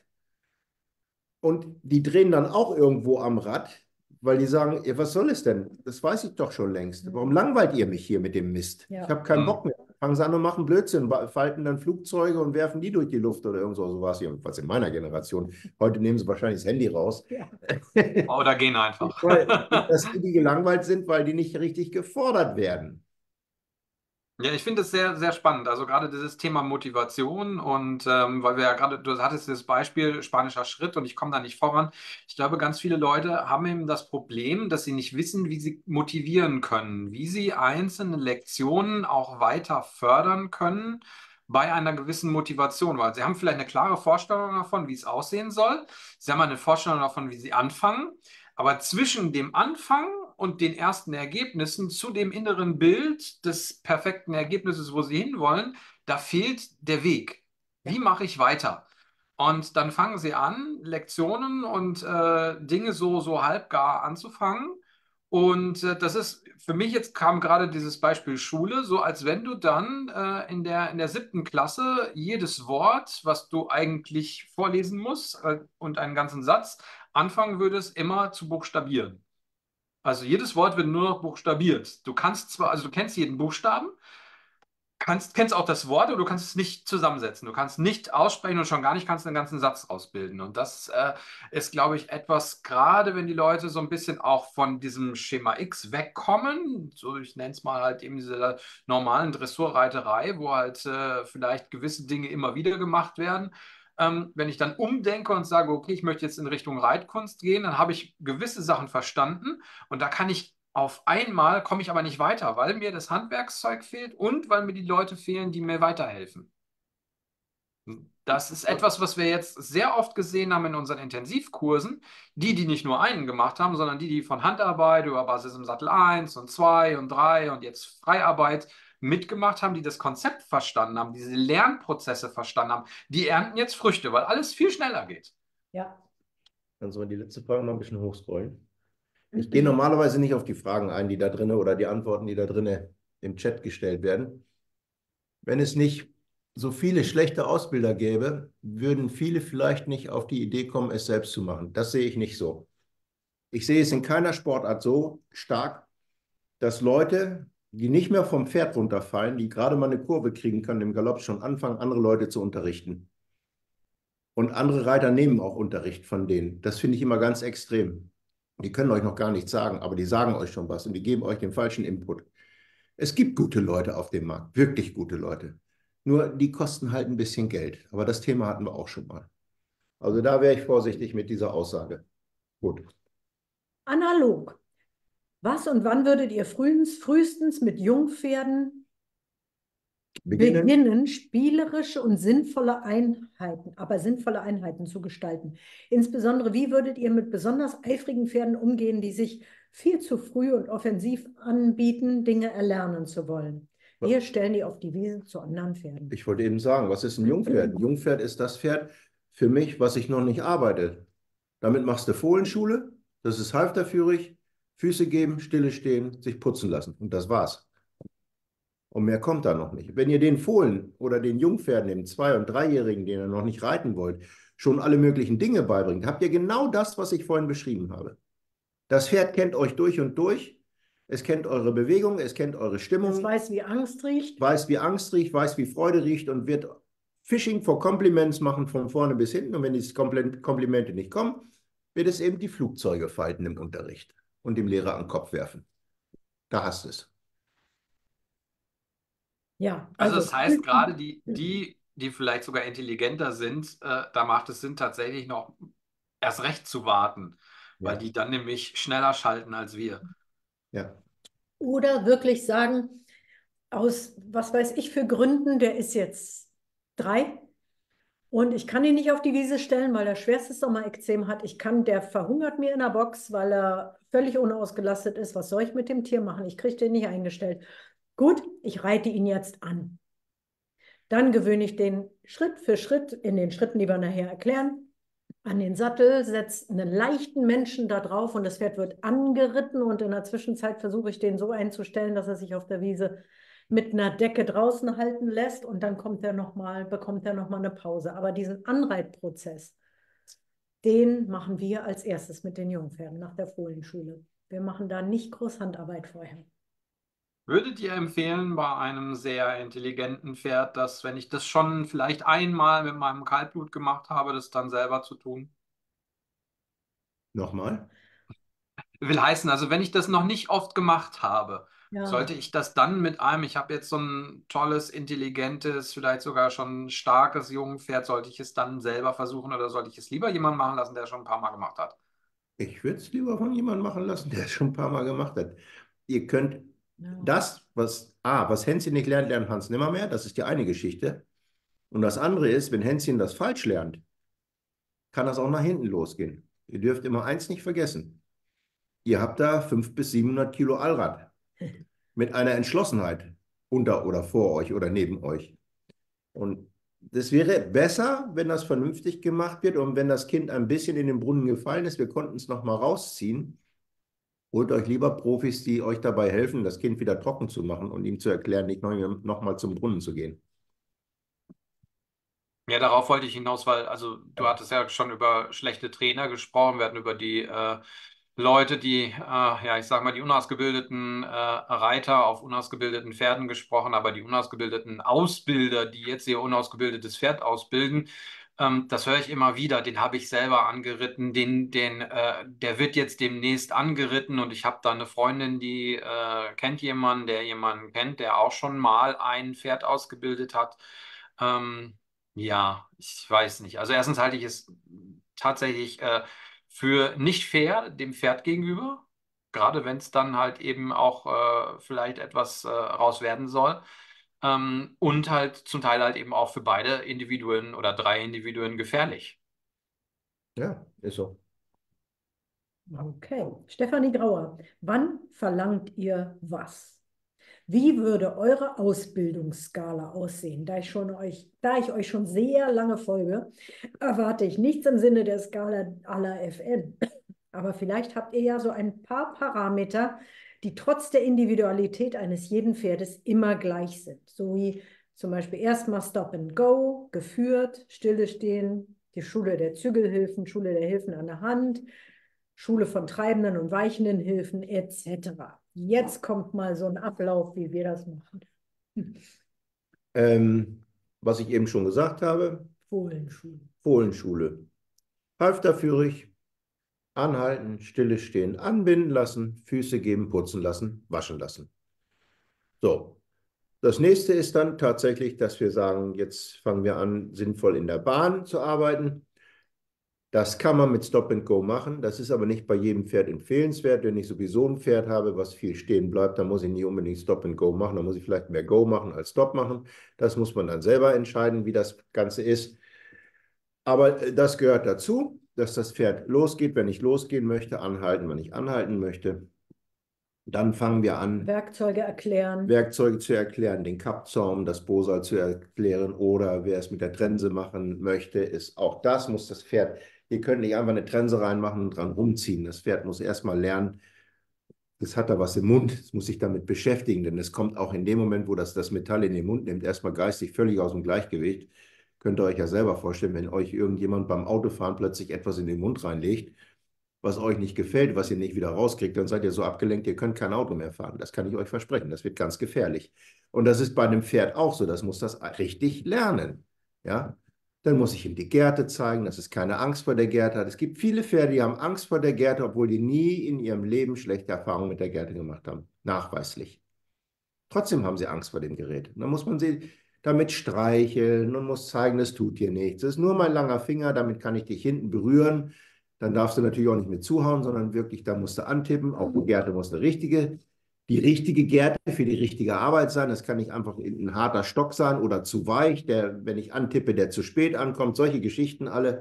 und die drehen dann auch irgendwo am Rad, weil die sagen, ja, was soll es denn? Das weiß ich doch schon längst. Warum langweilt ihr mich hier mit dem Mist? Ja. Ich habe keinen Hm. Bock mehr. Fangen sie an und machen Blödsinn, falten dann Flugzeuge und werfen die durch die Luft oder irgend so was, jedenfalls in meiner Generation. Heute nehmen sie wahrscheinlich das Handy raus. Ja. Oder gehen einfach. Weil, dass die, die gelangweilt sind, weil die nicht richtig gefordert werden. Ja, ich finde es sehr, sehr spannend. Also gerade dieses Thema Motivation und ähm, weil wir ja gerade, du hattest das Beispiel spanischer Schritt und ich komme da nicht voran. Ich glaube, ganz viele Leute haben eben das Problem, dass sie nicht wissen, wie sie motivieren können, wie sie einzelne Lektionen auch weiter fördern können bei einer gewissen Motivation, weil sie haben vielleicht eine klare Vorstellung davon, wie es aussehen soll. Sie haben eine Vorstellung davon, wie sie anfangen. Aber zwischen dem Anfang und den ersten Ergebnissen zu dem inneren Bild des perfekten Ergebnisses, wo Sie hinwollen, da fehlt der Weg. Wie Ja, mache ich weiter? Und dann fangen Sie an, Lektionen und äh, Dinge so, so halbgar anzufangen. Und äh, das ist, für mich jetzt kam gerade dieses Beispiel Schule, so als wenn du dann äh, in der, in der siebten Klasse jedes Wort, was du eigentlich vorlesen musst, äh, und einen ganzen Satz, anfangen würdest, immer zu buchstabieren. Also jedes Wort wird nur noch buchstabiert. Du kannst zwar, also du kennst jeden Buchstaben, kannst, kennst auch das Wort, aber du kannst es nicht zusammensetzen. Du kannst nicht aussprechen und schon gar nicht kannst du einen ganzen Satz ausbilden. Und das äh, ist, glaube ich, etwas, gerade wenn die Leute so ein bisschen auch von diesem Schema X wegkommen, so ich nenne es mal halt eben diese normalen Dressurreiterei, wo halt äh, vielleicht gewisse Dinge immer wieder gemacht werden. Ähm, wenn ich dann umdenke und sage, okay, ich möchte jetzt in Richtung Reitkunst gehen, dann habe ich gewisse Sachen verstanden und da kann ich auf einmal komme ich aber nicht weiter, weil mir das Handwerkszeug fehlt und weil mir die Leute fehlen, die mir weiterhelfen. Das ist etwas, was wir jetzt sehr oft gesehen haben in unseren Intensivkursen. Die, die nicht nur einen gemacht haben, sondern die, die von Handarbeit über Basis im Sattel eins und zwei und drei und jetzt Freiarbeit mitgemacht haben, die das Konzept verstanden haben, diese Lernprozesse verstanden haben, die ernten jetzt Früchte, weil alles viel schneller geht. ja. Dann sollen wir die letzte Frage mal ein bisschen hochscrollen. Ich gehe normalerweise nicht auf die Fragen ein, die da drin oder die Antworten, die da drin im Chat gestellt werden. Wenn es nicht so viele schlechte Ausbilder gäbe, würden viele vielleicht nicht auf die Idee kommen, es selbst zu machen. Das sehe ich nicht so. Ich sehe es in keiner Sportart so stark, dass Leute, die nicht mehr vom Pferd runterfallen, die gerade mal eine Kurve kriegen können im Galopp, schon anfangen, andere Leute zu unterrichten. Und andere Reiter nehmen auch Unterricht von denen. Das finde ich immer ganz extrem. Die können euch noch gar nichts sagen, aber die sagen euch schon was und die geben euch den falschen Input. Es gibt gute Leute auf dem Markt, wirklich gute Leute. Nur die kosten halt ein bisschen Geld. Aber das Thema hatten wir auch schon mal. Also da wäre ich vorsichtig mit dieser Aussage. Gut. Analog. Was und wann würdet ihr frühestens, frühestens mit Jungpferden Beginnen. beginnen, spielerische und sinnvolle Einheiten, aber sinnvolle Einheiten zu gestalten? Insbesondere, wie würdet ihr mit besonders eifrigen Pferden umgehen, die sich viel zu früh und offensiv anbieten, Dinge erlernen zu wollen? Wir stellen die auf die Wiese zu anderen Pferden. Ich wollte eben sagen, was ist ein Jungpferd? Ein Jungpferd ist das Pferd für mich, was ich noch nicht arbeite. Damit machst du Fohlenschule, das ist halfterführig, Füße geben, stille stehen, sich putzen lassen. Und das war's. Und mehr kommt da noch nicht. Wenn ihr den Fohlen oder den Jungpferden, dem Zwei- und Dreijährigen, den ihr noch nicht reiten wollt, schon alle möglichen Dinge beibringt, habt ihr genau das, was ich vorhin beschrieben habe. Das Pferd kennt euch durch und durch. Es kennt eure Bewegung, es kennt eure Stimmung. Es weiß, wie Angst riecht. Weiß, wie Angst riecht, weiß, wie Freude riecht und wird Fishing for Compliments machen von vorne bis hinten. Und wenn die Komplimente nicht kommen, wird es eben die Flugzeuge falten im Unterricht und dem Lehrer an den Kopf werfen. Da hast du es. Ja, Also also das heißt, gerade die, die, die vielleicht sogar intelligenter sind, äh, da macht es Sinn, tatsächlich noch erst recht zu warten, weil Ja, die dann nämlich schneller schalten als wir. ja. oder wirklich sagen, aus was weiß ich für Gründen, der ist jetzt drei und ich kann ihn nicht auf die Wiese stellen, weil er schwerstes Sommerekzem hat. Ich kann, der verhungert mir in der Box, weil er völlig unausgelastet ist. Was soll ich mit dem Tier machen? Ich kriege den nicht eingestellt. Gut, ich reite ihn jetzt an. Dann gewöhne ich den Schritt für Schritt in den Schritten, die wir nachher erklären, an den Sattel, setze einen leichten Menschen da drauf und das Pferd wird angeritten und in der Zwischenzeit versuche ich den so einzustellen, dass er sich auf der Wiese mit einer Decke draußen halten lässt und dann kommt er noch mal, bekommt er nochmal eine Pause. Aber diesen Anreitprozess, den machen wir als erstes mit den Jungpferden nach der Fohlenschule. Wir machen da nicht groß Handarbeit vorher. Würdet ihr empfehlen bei einem sehr intelligenten Pferd, dass, wenn ich das schon vielleicht einmal mit meinem Kaltblut gemacht habe, das dann selber zu tun? Nochmal. Will heißen, also wenn ich das noch nicht oft gemacht habe Ja. Sollte ich das dann mit einem, ich habe jetzt so ein tolles, intelligentes, vielleicht sogar schon starkes Jungpferd, sollte ich es dann selber versuchen oder sollte ich es lieber jemand machen lassen, der es schon ein paar Mal gemacht hat? Ich würde es lieber von jemandem machen lassen, der es schon ein paar Mal gemacht hat. Ihr könnt Ja. das, was, ah, was Hänschen nicht lernt, lernt Hans nimmermehr. Das ist die eine Geschichte. Und das andere ist, wenn Hänschen das falsch lernt, kann das auch nach hinten losgehen. Ihr dürft immer eins nicht vergessen. Ihr habt da fünfhundert bis siebenhundert Kilo Allrad mit einer Entschlossenheit unter oder vor euch oder neben euch. Und das wäre besser, wenn das vernünftig gemacht wird und wenn das Kind ein bisschen in den Brunnen gefallen ist, wir konnten es nochmal rausziehen. Holt euch lieber Profis, die euch dabei helfen, das Kind wieder trocken zu machen und ihm zu erklären, nicht noch, noch mal zum Brunnen zu gehen. Ja, darauf wollte ich hinaus, weil, also du Ja. hattest ja schon über schlechte Trainer gesprochen, wir hatten über die äh, Leute, die, äh, ja, ich sag mal, die unausgebildeten äh, Reiter auf unausgebildeten Pferden gesprochen, aber die unausgebildeten Ausbilder, die jetzt ihr unausgebildetes Pferd ausbilden, ähm, das höre ich immer wieder. Den habe ich selber angeritten, den, den, äh, der wird jetzt demnächst angeritten und ich habe da eine Freundin, die äh, kennt jemanden, der jemanden kennt, der auch schon mal ein Pferd ausgebildet hat. Ähm, ja, ich weiß nicht. Also erstens halte ich es tatsächlich äh, für nicht fair dem Pferd gegenüber, gerade wenn es dann halt eben auch äh, vielleicht etwas äh, raus werden soll. Ähm, und halt zum Teil halt eben auch für beide Individuen oder drei Individuen gefährlich. Ja, ist so. Okay. Stefanie Grauer, wann verlangt ihr was? Wie würde eure Ausbildungsskala aussehen? Da ich schon euch, da ich euch schon sehr lange folge, erwarte ich nichts im Sinne der Skala aller F N. Aber vielleicht habt ihr ja so ein paar Parameter, die trotz der Individualität eines jeden Pferdes immer gleich sind. So wie zum Beispiel erstmal Stop and Go, geführt, Stille stehen, die Schule der Zügelhilfen, Schule der Hilfen an der Hand, Schule von treibenden und weichenden Hilfen et cetera. Jetzt kommt mal so ein Ablauf, wie wir das machen. Ähm, was ich eben schon gesagt habe, Fohlenschule. Fohlenschule. Halfterführig, anhalten, stille stehen, anbinden lassen, Füße geben, putzen lassen, waschen lassen. So, das nächste ist dann tatsächlich, dass wir sagen, jetzt fangen wir an, sinnvoll in der Bahn zu arbeiten. Das kann man mit Stop and Go machen. Das ist aber nicht bei jedem Pferd empfehlenswert. Wenn ich sowieso ein Pferd habe, was viel stehen bleibt, dann muss ich nicht unbedingt Stop and Go machen. Dann muss ich vielleicht mehr Go machen als Stop machen. Das muss man dann selber entscheiden, wie das Ganze ist. Aber äh, das gehört dazu, dass das Pferd losgeht, wenn ich losgehen möchte, anhalten, wenn ich anhalten möchte. Dann fangen wir an, Werkzeuge erklären. Werkzeuge zu erklären, den Kappzaum, das Bosal zu erklären oder wer es mit der Trense machen möchte, ist auch das, muss das Pferd, ihr könnt nicht einfach eine Trense reinmachen und dran rumziehen. Das Pferd muss erstmal lernen, das hat da was im Mund, es muss sich damit beschäftigen, denn es kommt auch in dem Moment, wo das das Metall in den Mund nimmt, erstmal geistig völlig aus dem Gleichgewicht. Könnt ihr euch ja selber vorstellen, wenn euch irgendjemand beim Autofahren plötzlich etwas in den Mund reinlegt, was euch nicht gefällt, was ihr nicht wieder rauskriegt, dann seid ihr so abgelenkt, ihr könnt kein Auto mehr fahren. Das kann ich euch versprechen. Das wird ganz gefährlich. Und das ist bei einem Pferd auch so. Das muss das richtig lernen. Ja? Dann muss ich ihm die Gerte zeigen, dass es keine Angst vor der Gerte hat. Es gibt viele Pferde, die haben Angst vor der Gerte, obwohl die nie in ihrem Leben schlechte Erfahrungen mit der Gerte gemacht haben. Nachweislich. Trotzdem haben sie Angst vor dem Gerät. Und dann muss man sie damit streicheln und muss zeigen, das tut dir nichts. Das ist nur mein langer Finger, damit kann ich dich hinten berühren. Dann darfst du natürlich auch nicht mit zuhauen, sondern wirklich, da musst du antippen. Auch die Gerte muss eine richtige, die richtige Gerte für die richtige Arbeit sein. Das kann nicht einfach ein harter Stock sein oder zu weich, der, wenn ich antippe, der zu spät ankommt. Solche Geschichten alle.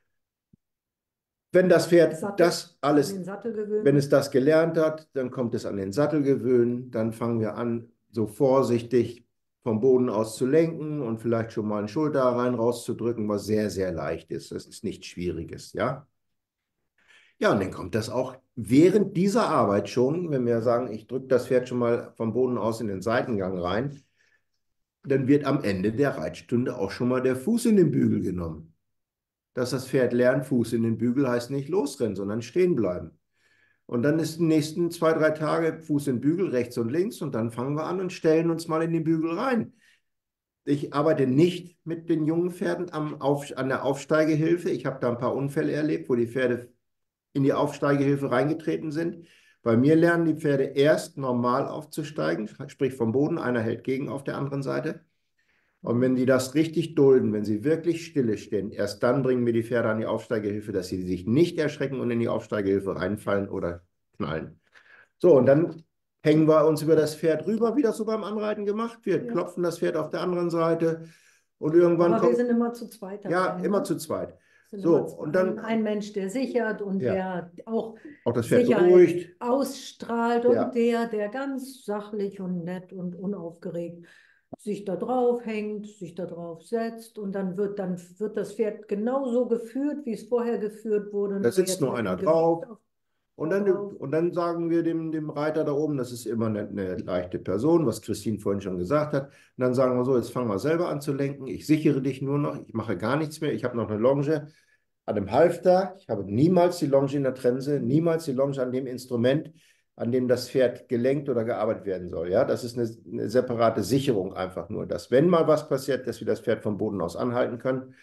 Wenn das Pferd Sattel, das alles, den Sattel gewöhnen. wenn es das gelernt hat, dann kommt es an den Sattel gewöhnen. Dann fangen wir an, so vorsichtig vom Boden aus zu lenken und vielleicht schon mal einen Schulter rein rauszudrücken, was sehr, sehr leicht ist. Das ist nichts Schwieriges, ja. Ja, und dann kommt das auch während dieser Arbeit schon, wenn wir sagen, ich drücke das Pferd schon mal vom Boden aus in den Seitengang rein, dann wird am Ende der Reitstunde auch schon mal der Fuß in den Bügel genommen. Dass das Pferd lernt, Fuß in den Bügel heißt nicht losrennen, sondern stehen bleiben. Und dann ist die nächsten zwei, drei Tage Fuß in den Bügel, rechts und links, und dann fangen wir an und stellen uns mal in den Bügel rein. Ich arbeite nicht mit den jungen Pferden am Auf, an der Aufsteigehilfe. Ich habe da ein paar Unfälle erlebt, wo die Pferde in die Aufsteigehilfe reingetreten sind, Bei mir lernen die Pferde erst normal aufzusteigen, sprich vom Boden, einer hält gegen auf der anderen Seite. Und wenn die das richtig dulden, wenn sie wirklich stille stehen, erst dann bringen wir die Pferde an die Aufsteigehilfe, dass sie sich nicht erschrecken und in die Aufsteigehilfe reinfallen oder knallen. So, und dann hängen wir uns über das Pferd rüber, wie das so beim Anreiten gemacht wird, Ja. klopfen das Pferd auf der anderen Seite und irgendwann Aber wir kommt, sind immer zu zweit dabei. ja, immer ne? zu zweit. Sind So, immer zu- und dann ein Mensch, der sichert und Ja. der auch auch das Pferd Sicherheit beruhigt. ausstrahlt Ja. und der, der ganz sachlich und nett und unaufgeregt sich da drauf hängt, sich da drauf setzt und dann wird, dann wird das Pferd genauso geführt, wie es vorher geführt wurde. Da sitzt nur einer drauf. Und dann, drauf. und dann sagen wir dem, dem Reiter da oben, das ist immer eine, eine leichte Person, was Christine vorhin schon gesagt hat. Und dann sagen wir so, jetzt fangen wir selber an zu lenken. Ich sichere dich nur noch, ich mache gar nichts mehr. Ich habe noch eine Longe an dem Halfter. Ich habe niemals die Longe in der Trense, niemals die Longe an dem Instrument, an dem das Pferd gelenkt oder gearbeitet werden soll. Ja, das ist eine, eine separate Sicherung einfach nur, dass wenn mal was passiert, dass wir das Pferd vom Boden aus anhalten können.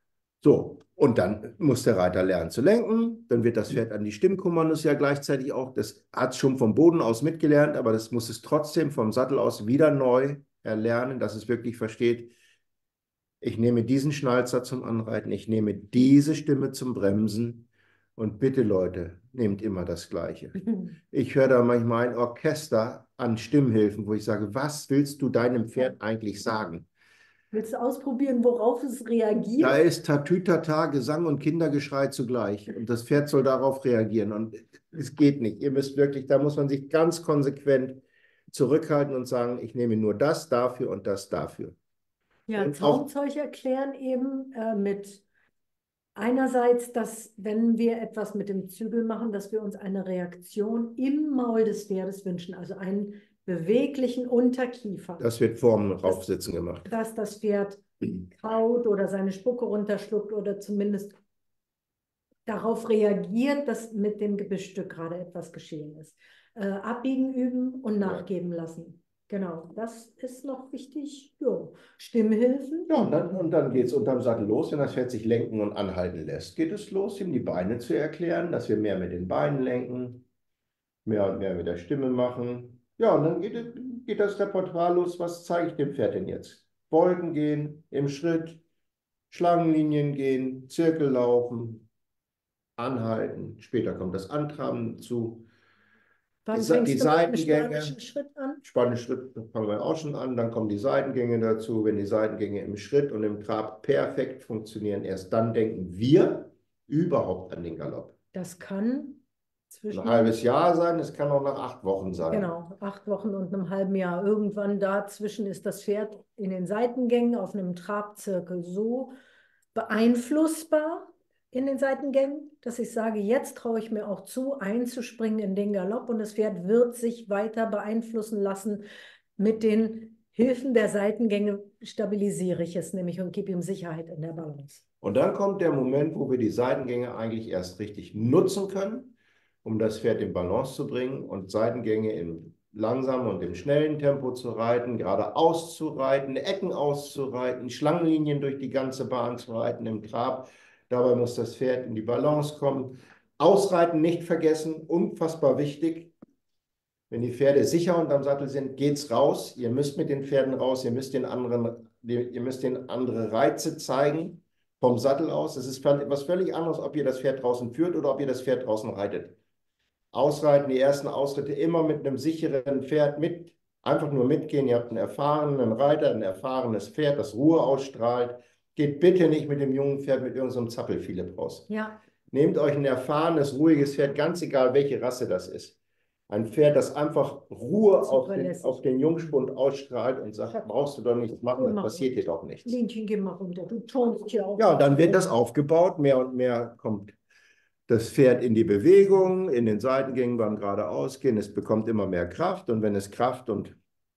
So, und dann muss der Reiter lernen zu lenken, dann wird das Pferd an die Stimmkommandos ja gleichzeitig auch, das hat es schon vom Boden aus mitgelernt, aber das muss es trotzdem vom Sattel aus wieder neu erlernen, dass es wirklich versteht, ich nehme diesen Schnalzer zum Anreiten, ich nehme diese Stimme zum Bremsen und bitte Leute, nehmt immer das Gleiche. Ich höre da manchmal ein Orchester an Stimmhilfen, wo ich sage, was willst du deinem Pferd eigentlich sagen? Willst du ausprobieren, worauf es reagiert? Da ist Tatütata, Gesang und Kindergeschrei zugleich. Und das Pferd soll darauf reagieren. Und es geht nicht. Ihr müsst wirklich, da muss man sich ganz konsequent zurückhalten und sagen, ich nehme nur das dafür und das dafür. Ja, Und auch- Zaumzeug erklären eben äh, mit einerseits, dass wenn wir etwas mit dem Zügel machen, dass wir uns eine Reaktion im Maul des Pferdes wünschen, also einen beweglichen Unterkiefer, Das wird vorm Raufsitzen gemacht. dass das Pferd kaut oder seine Spucke runterschluckt oder zumindest darauf reagiert, dass mit dem Gebissstück gerade etwas geschehen ist. Äh, abbiegen üben und nachgeben lassen. Genau, das ist noch wichtig. Jo. Stimmhilfen. Ja, und dann, und dann geht es unterm Sattel los, wenn das Pferd sich lenken und anhalten lässt. Geht es los, ihm die Beine zu erklären, dass wir mehr mit den Beinen lenken, mehr und mehr mit der Stimme machen. Ja, und dann geht, geht das Repertoire los. Was zeige ich dem Pferd denn jetzt? Beugen gehen, im Schritt, Schlangenlinien gehen, Zirkel laufen, anhalten. Später kommt das Antraben dazu. Wann Die, Sa- die fängst du mit dem Seitengänge. spanischen Schritt an? Spanischen Schritt fangen wir auch schon an. Dann kommen die Seitengänge dazu. Wenn die Seitengänge im Schritt und im Trab perfekt funktionieren, erst dann denken wir überhaupt an den Galopp. Das kann zwischen Ein halbes Jahr sein, es kann auch nach acht Wochen sein. Genau, acht Wochen und einem halben Jahr. Irgendwann dazwischen ist das Pferd in den Seitengängen auf einem Trabzirkel so beeinflussbar in den Seitengängen, dass ich sage, jetzt traue ich mir auch zu, einzuspringen in den Galopp und das Pferd wird sich weiter beeinflussen lassen. Mit den Hilfen der Seitengänge stabilisiere ich es nämlich und gebe ihm Sicherheit in der Balance. Und dann kommt der Moment, wo wir die Seitengänge eigentlich erst richtig nutzen können, um das Pferd in Balance zu bringen und Seitengänge im langsamen und im schnellen Tempo zu reiten, geradeaus zu reiten, Ecken auszureiten, Schlangenlinien durch die ganze Bahn zu reiten im Trab. Dabei muss das Pferd in die Balance kommen. Ausreiten nicht vergessen, unfassbar wichtig. Wenn die Pferde sicher unterm Sattel sind, geht's raus. Ihr müsst mit den Pferden raus, ihr müsst den anderen, ihr müsst den andere Reize zeigen vom Sattel aus. Es ist etwas völlig anderes, ob ihr das Pferd draußen führt oder ob ihr das Pferd draußen reitet. Ausreiten, die ersten Ausritte immer mit einem sicheren Pferd mit, einfach nur mitgehen. Ihr habt einen erfahrenen Reiter, ein erfahrenes Pferd, das Ruhe ausstrahlt. Geht bitte nicht mit dem jungen Pferd mit irgendeinem so Zappelphilipp raus. Ja. Nehmt euch ein erfahrenes, ruhiges Pferd, ganz egal, welche Rasse das ist. Ein Pferd, das einfach Ruhe auf den, auf den Jungspund ausstrahlt und sagt, brauchst du doch nichts machen, das passiert hier doch nichts. Linchen, geh mal runter, du tonst hier auf. Ja, und dann wird das aufgebaut, mehr und mehr kommt das Pferd in die Bewegung, in den Seitengängen beim geradeausgehen, es bekommt immer mehr Kraft und wenn es Kraft und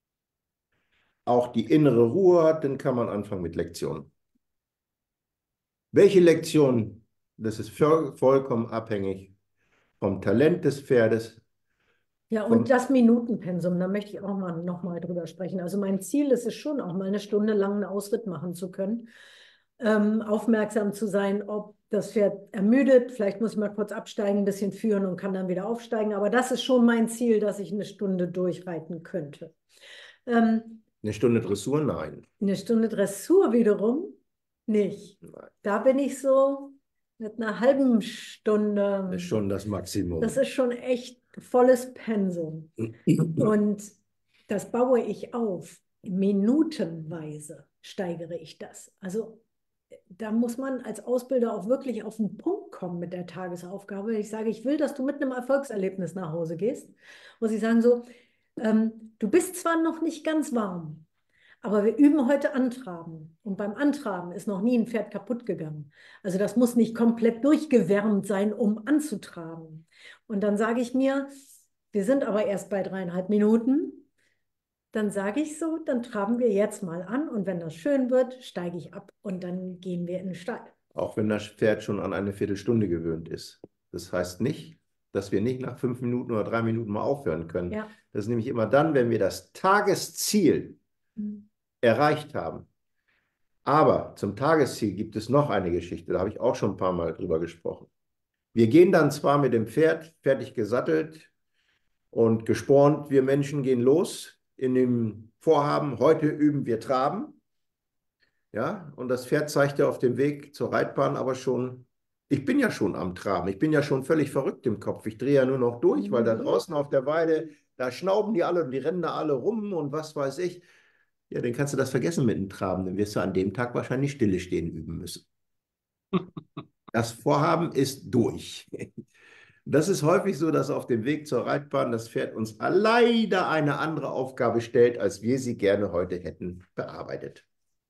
auch die innere Ruhe hat, dann kann man anfangen mit Lektionen. Welche Lektionen? Das ist vollkommen abhängig vom Talent des Pferdes. Ja, und das Minutenpensum, da möchte ich auch mal noch mal drüber sprechen. Also mein Ziel ist es schon, auch mal eine Stunde lang einen Ausritt machen zu können. ähm, aufmerksam zu sein, ob das Pferd ermüdet. Vielleicht muss ich mal kurz absteigen, ein bisschen führen und kann dann wieder aufsteigen. Aber das ist schon mein Ziel, dass ich eine Stunde durchreiten könnte. Ähm, Eine Stunde Dressur? Nein. eine Stunde Dressur wiederum nicht. Nein. Da bin ich so mit einer halben Stunde. Das ist schon das Maximum. Das ist schon echt volles Pensum. Und das baue ich auf. Minutenweise steigere ich das. Also da muss man als Ausbilder auch wirklich auf den Punkt kommen mit der Tagesaufgabe. Ich sage, ich will, dass du mit einem Erfolgserlebnis nach Hause gehst. Und sie sagen so, ähm, du bist zwar noch nicht ganz warm, aber wir üben heute Antraben. Und beim Antraben ist noch nie ein Pferd kaputt gegangen. Also das muss nicht komplett durchgewärmt sein, um anzutraben. Und dann sage ich mir, wir sind aber erst bei dreieinhalb Minuten. Dann sage ich so, dann traben wir jetzt mal an. Und wenn das schön wird, steige ich ab und dann gehen wir in den Stall. Auch wenn das Pferd schon an eine Viertelstunde gewöhnt ist. Das heißt nicht, dass wir nicht nach fünf Minuten oder drei Minuten mal aufhören können. Ja. Das ist nämlich immer dann, wenn wir das Tagesziel Mhm. erreicht haben. Aber zum Tagesziel gibt es noch eine Geschichte, da habe ich auch schon ein paar Mal drüber gesprochen. Wir gehen dann zwar mit dem Pferd fertig gesattelt und gespornt, wir Menschen gehen los in dem Vorhaben, heute üben wir Traben. Ja, und das Pferd zeigt ja auf dem Weg zur Reitbahn aber schon, ich bin ja schon am Traben, ich bin ja schon völlig verrückt im Kopf, ich drehe ja nur noch durch, weil da draußen auf der Weide, da schnauben die alle und die rennen da alle rum und was weiß ich. Ja, dann kannst du das vergessen mit dem Traben, dann wirst du an dem Tag wahrscheinlich Stille stehen üben müssen. Das Vorhaben ist durch. Das ist häufig so, dass auf dem Weg zur Reitbahn das Pferd uns leider eine andere Aufgabe stellt, als wir sie gerne heute hätten bearbeitet.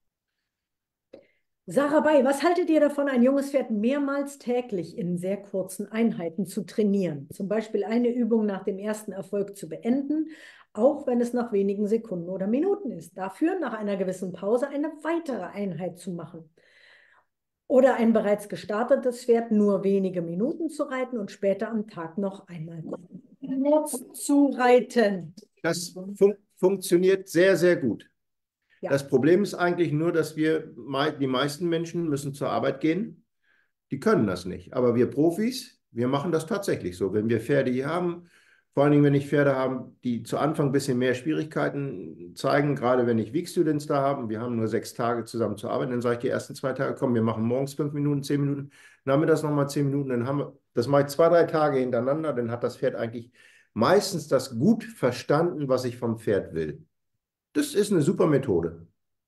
Sarah Bay, was haltet ihr davon, ein junges Pferd mehrmals täglich in sehr kurzen Einheiten zu trainieren? Zum Beispiel eine Übung nach dem ersten Erfolg zu beenden, auch wenn es nach wenigen Sekunden oder Minuten ist. Dafür nach einer gewissen Pause eine weitere Einheit zu machen. Oder ein bereits gestartetes Pferd nur wenige Minuten zu reiten und später am Tag noch einmal zu reiten. Das fun funktioniert sehr, sehr gut. Ja. Das Problem ist eigentlich nur, dass wir, die meisten Menschen müssen zur Arbeit gehen. Die können das nicht. Aber wir Profis, wir machen das tatsächlich so. Wenn wir Pferde hier haben, vor allen Dingen, wenn ich Pferde habe, die zu Anfang ein bisschen mehr Schwierigkeiten zeigen, gerade wenn ich Week Students da habe, wir haben nur sechs Tage zusammen zu arbeiten, dann sage ich die ersten zwei Tage, komm, wir machen morgens fünf Minuten, zehn Minuten, nachmittags nochmal zehn Minuten, dann haben wir, das mache ich zwei, drei Tage hintereinander, dann hat das Pferd eigentlich meistens das gut verstanden, was ich vom Pferd will. Das ist eine super Methode.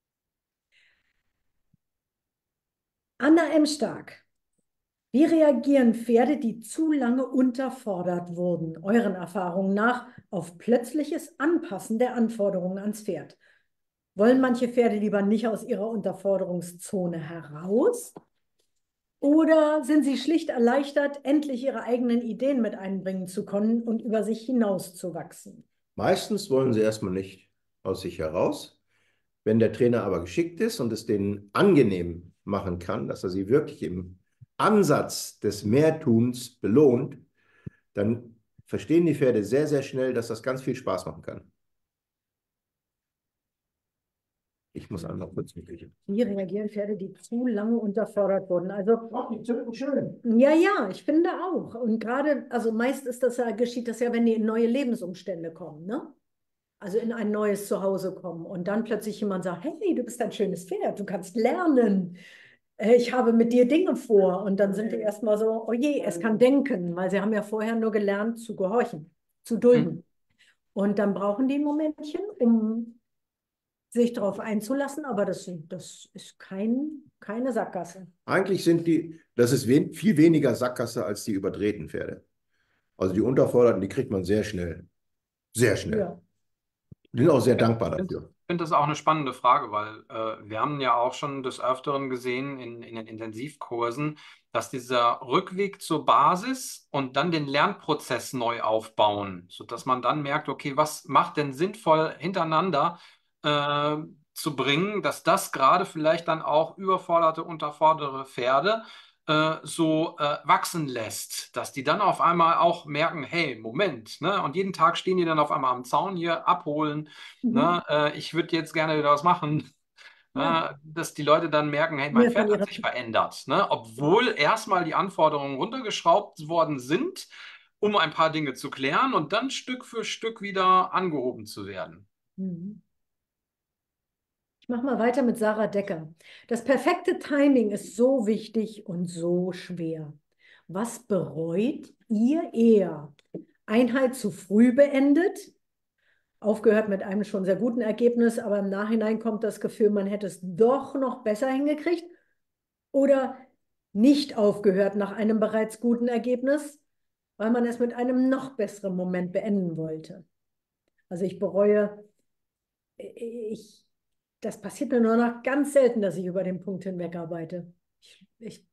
Anna M. Stark. Wie reagieren Pferde, die zu lange unterfordert wurden, euren Erfahrungen nach, auf plötzliches Anpassen der Anforderungen ans Pferd? Wollen manche Pferde lieber nicht aus ihrer Unterforderungszone heraus? Oder sind sie schlicht erleichtert, endlich ihre eigenen Ideen mit einbringen zu können und über sich hinauszuwachsen? Meistens wollen sie erstmal nicht aus sich heraus. Wenn der Trainer aber geschickt ist und es denen angenehm machen kann, dass er sie wirklich im Ansatz des Mehrtuns belohnt, dann verstehen die Pferde sehr, sehr schnell, dass das ganz viel Spaß machen kann. Ich muss einmal kurz mit Küche. Wie reagieren Pferde, die zu lange unterfordert wurden? Also, Ach, die zünden schön. ja, ja, ich finde auch. Und gerade, also meist ist das ja, geschieht das ja, wenn die in neue Lebensumstände kommen, ne? Also in ein neues Zuhause kommen und dann plötzlich jemand sagt, hey, du bist ein schönes Pferd, du kannst lernen. Ich habe mit dir Dinge vor. Und dann sind die erstmal so, oh je, es kann denken, weil sie haben ja vorher nur gelernt zu gehorchen, zu dulden. Mhm. Und dann brauchen die ein Momentchen, um sich darauf einzulassen, aber das, das ist kein, keine Sackgasse. Eigentlich sind die, das ist wen, viel weniger Sackgasse als die überdrehten Pferde. Also die Unterforderten, die kriegt man sehr schnell. Sehr schnell. Ja. Die sind auch sehr dankbar dafür. Ich finde das auch eine spannende Frage, weil äh, wir haben ja auch schon des Öfteren gesehen in, in den Intensivkursen, dass dieser Rückweg zur Basis und dann den Lernprozess neu aufbauen, sodass man dann merkt, okay, was macht denn sinnvoll hintereinander äh, zu bringen, dass das gerade vielleicht dann auch überforderte, unterforderte Pferde äh, so äh, wachsen lässt, dass die dann auf einmal auch merken, hey, Moment, ne? Und jeden Tag stehen die dann auf einmal am Zaun hier, abholen, mhm. ne? Äh, ich würde jetzt gerne wieder was machen. Ja, äh, dass die Leute dann merken, hey, mein mehr von Pferd hat ihrer. sich verändert, ne? Obwohl erstmal die Anforderungen runtergeschraubt worden sind, um ein paar Dinge zu klären und dann Stück für Stück wieder angehoben zu werden. Mhm. Ich mache mal weiter mit Sarah Decker. Das perfekte Timing ist so wichtig und so schwer. Was bereut ihr eher? Einheit zu früh beendet, aufgehört mit einem schon sehr guten Ergebnis, aber im Nachhinein kommt das Gefühl, man hätte es doch noch besser hingekriegt, oder nicht aufgehört nach einem bereits guten Ergebnis, weil man es mit einem noch besseren Moment beenden wollte. Also ich bereue, ich, das passiert mir nur noch ganz selten, dass ich über den Punkt hinweg arbeite. Ich, ich,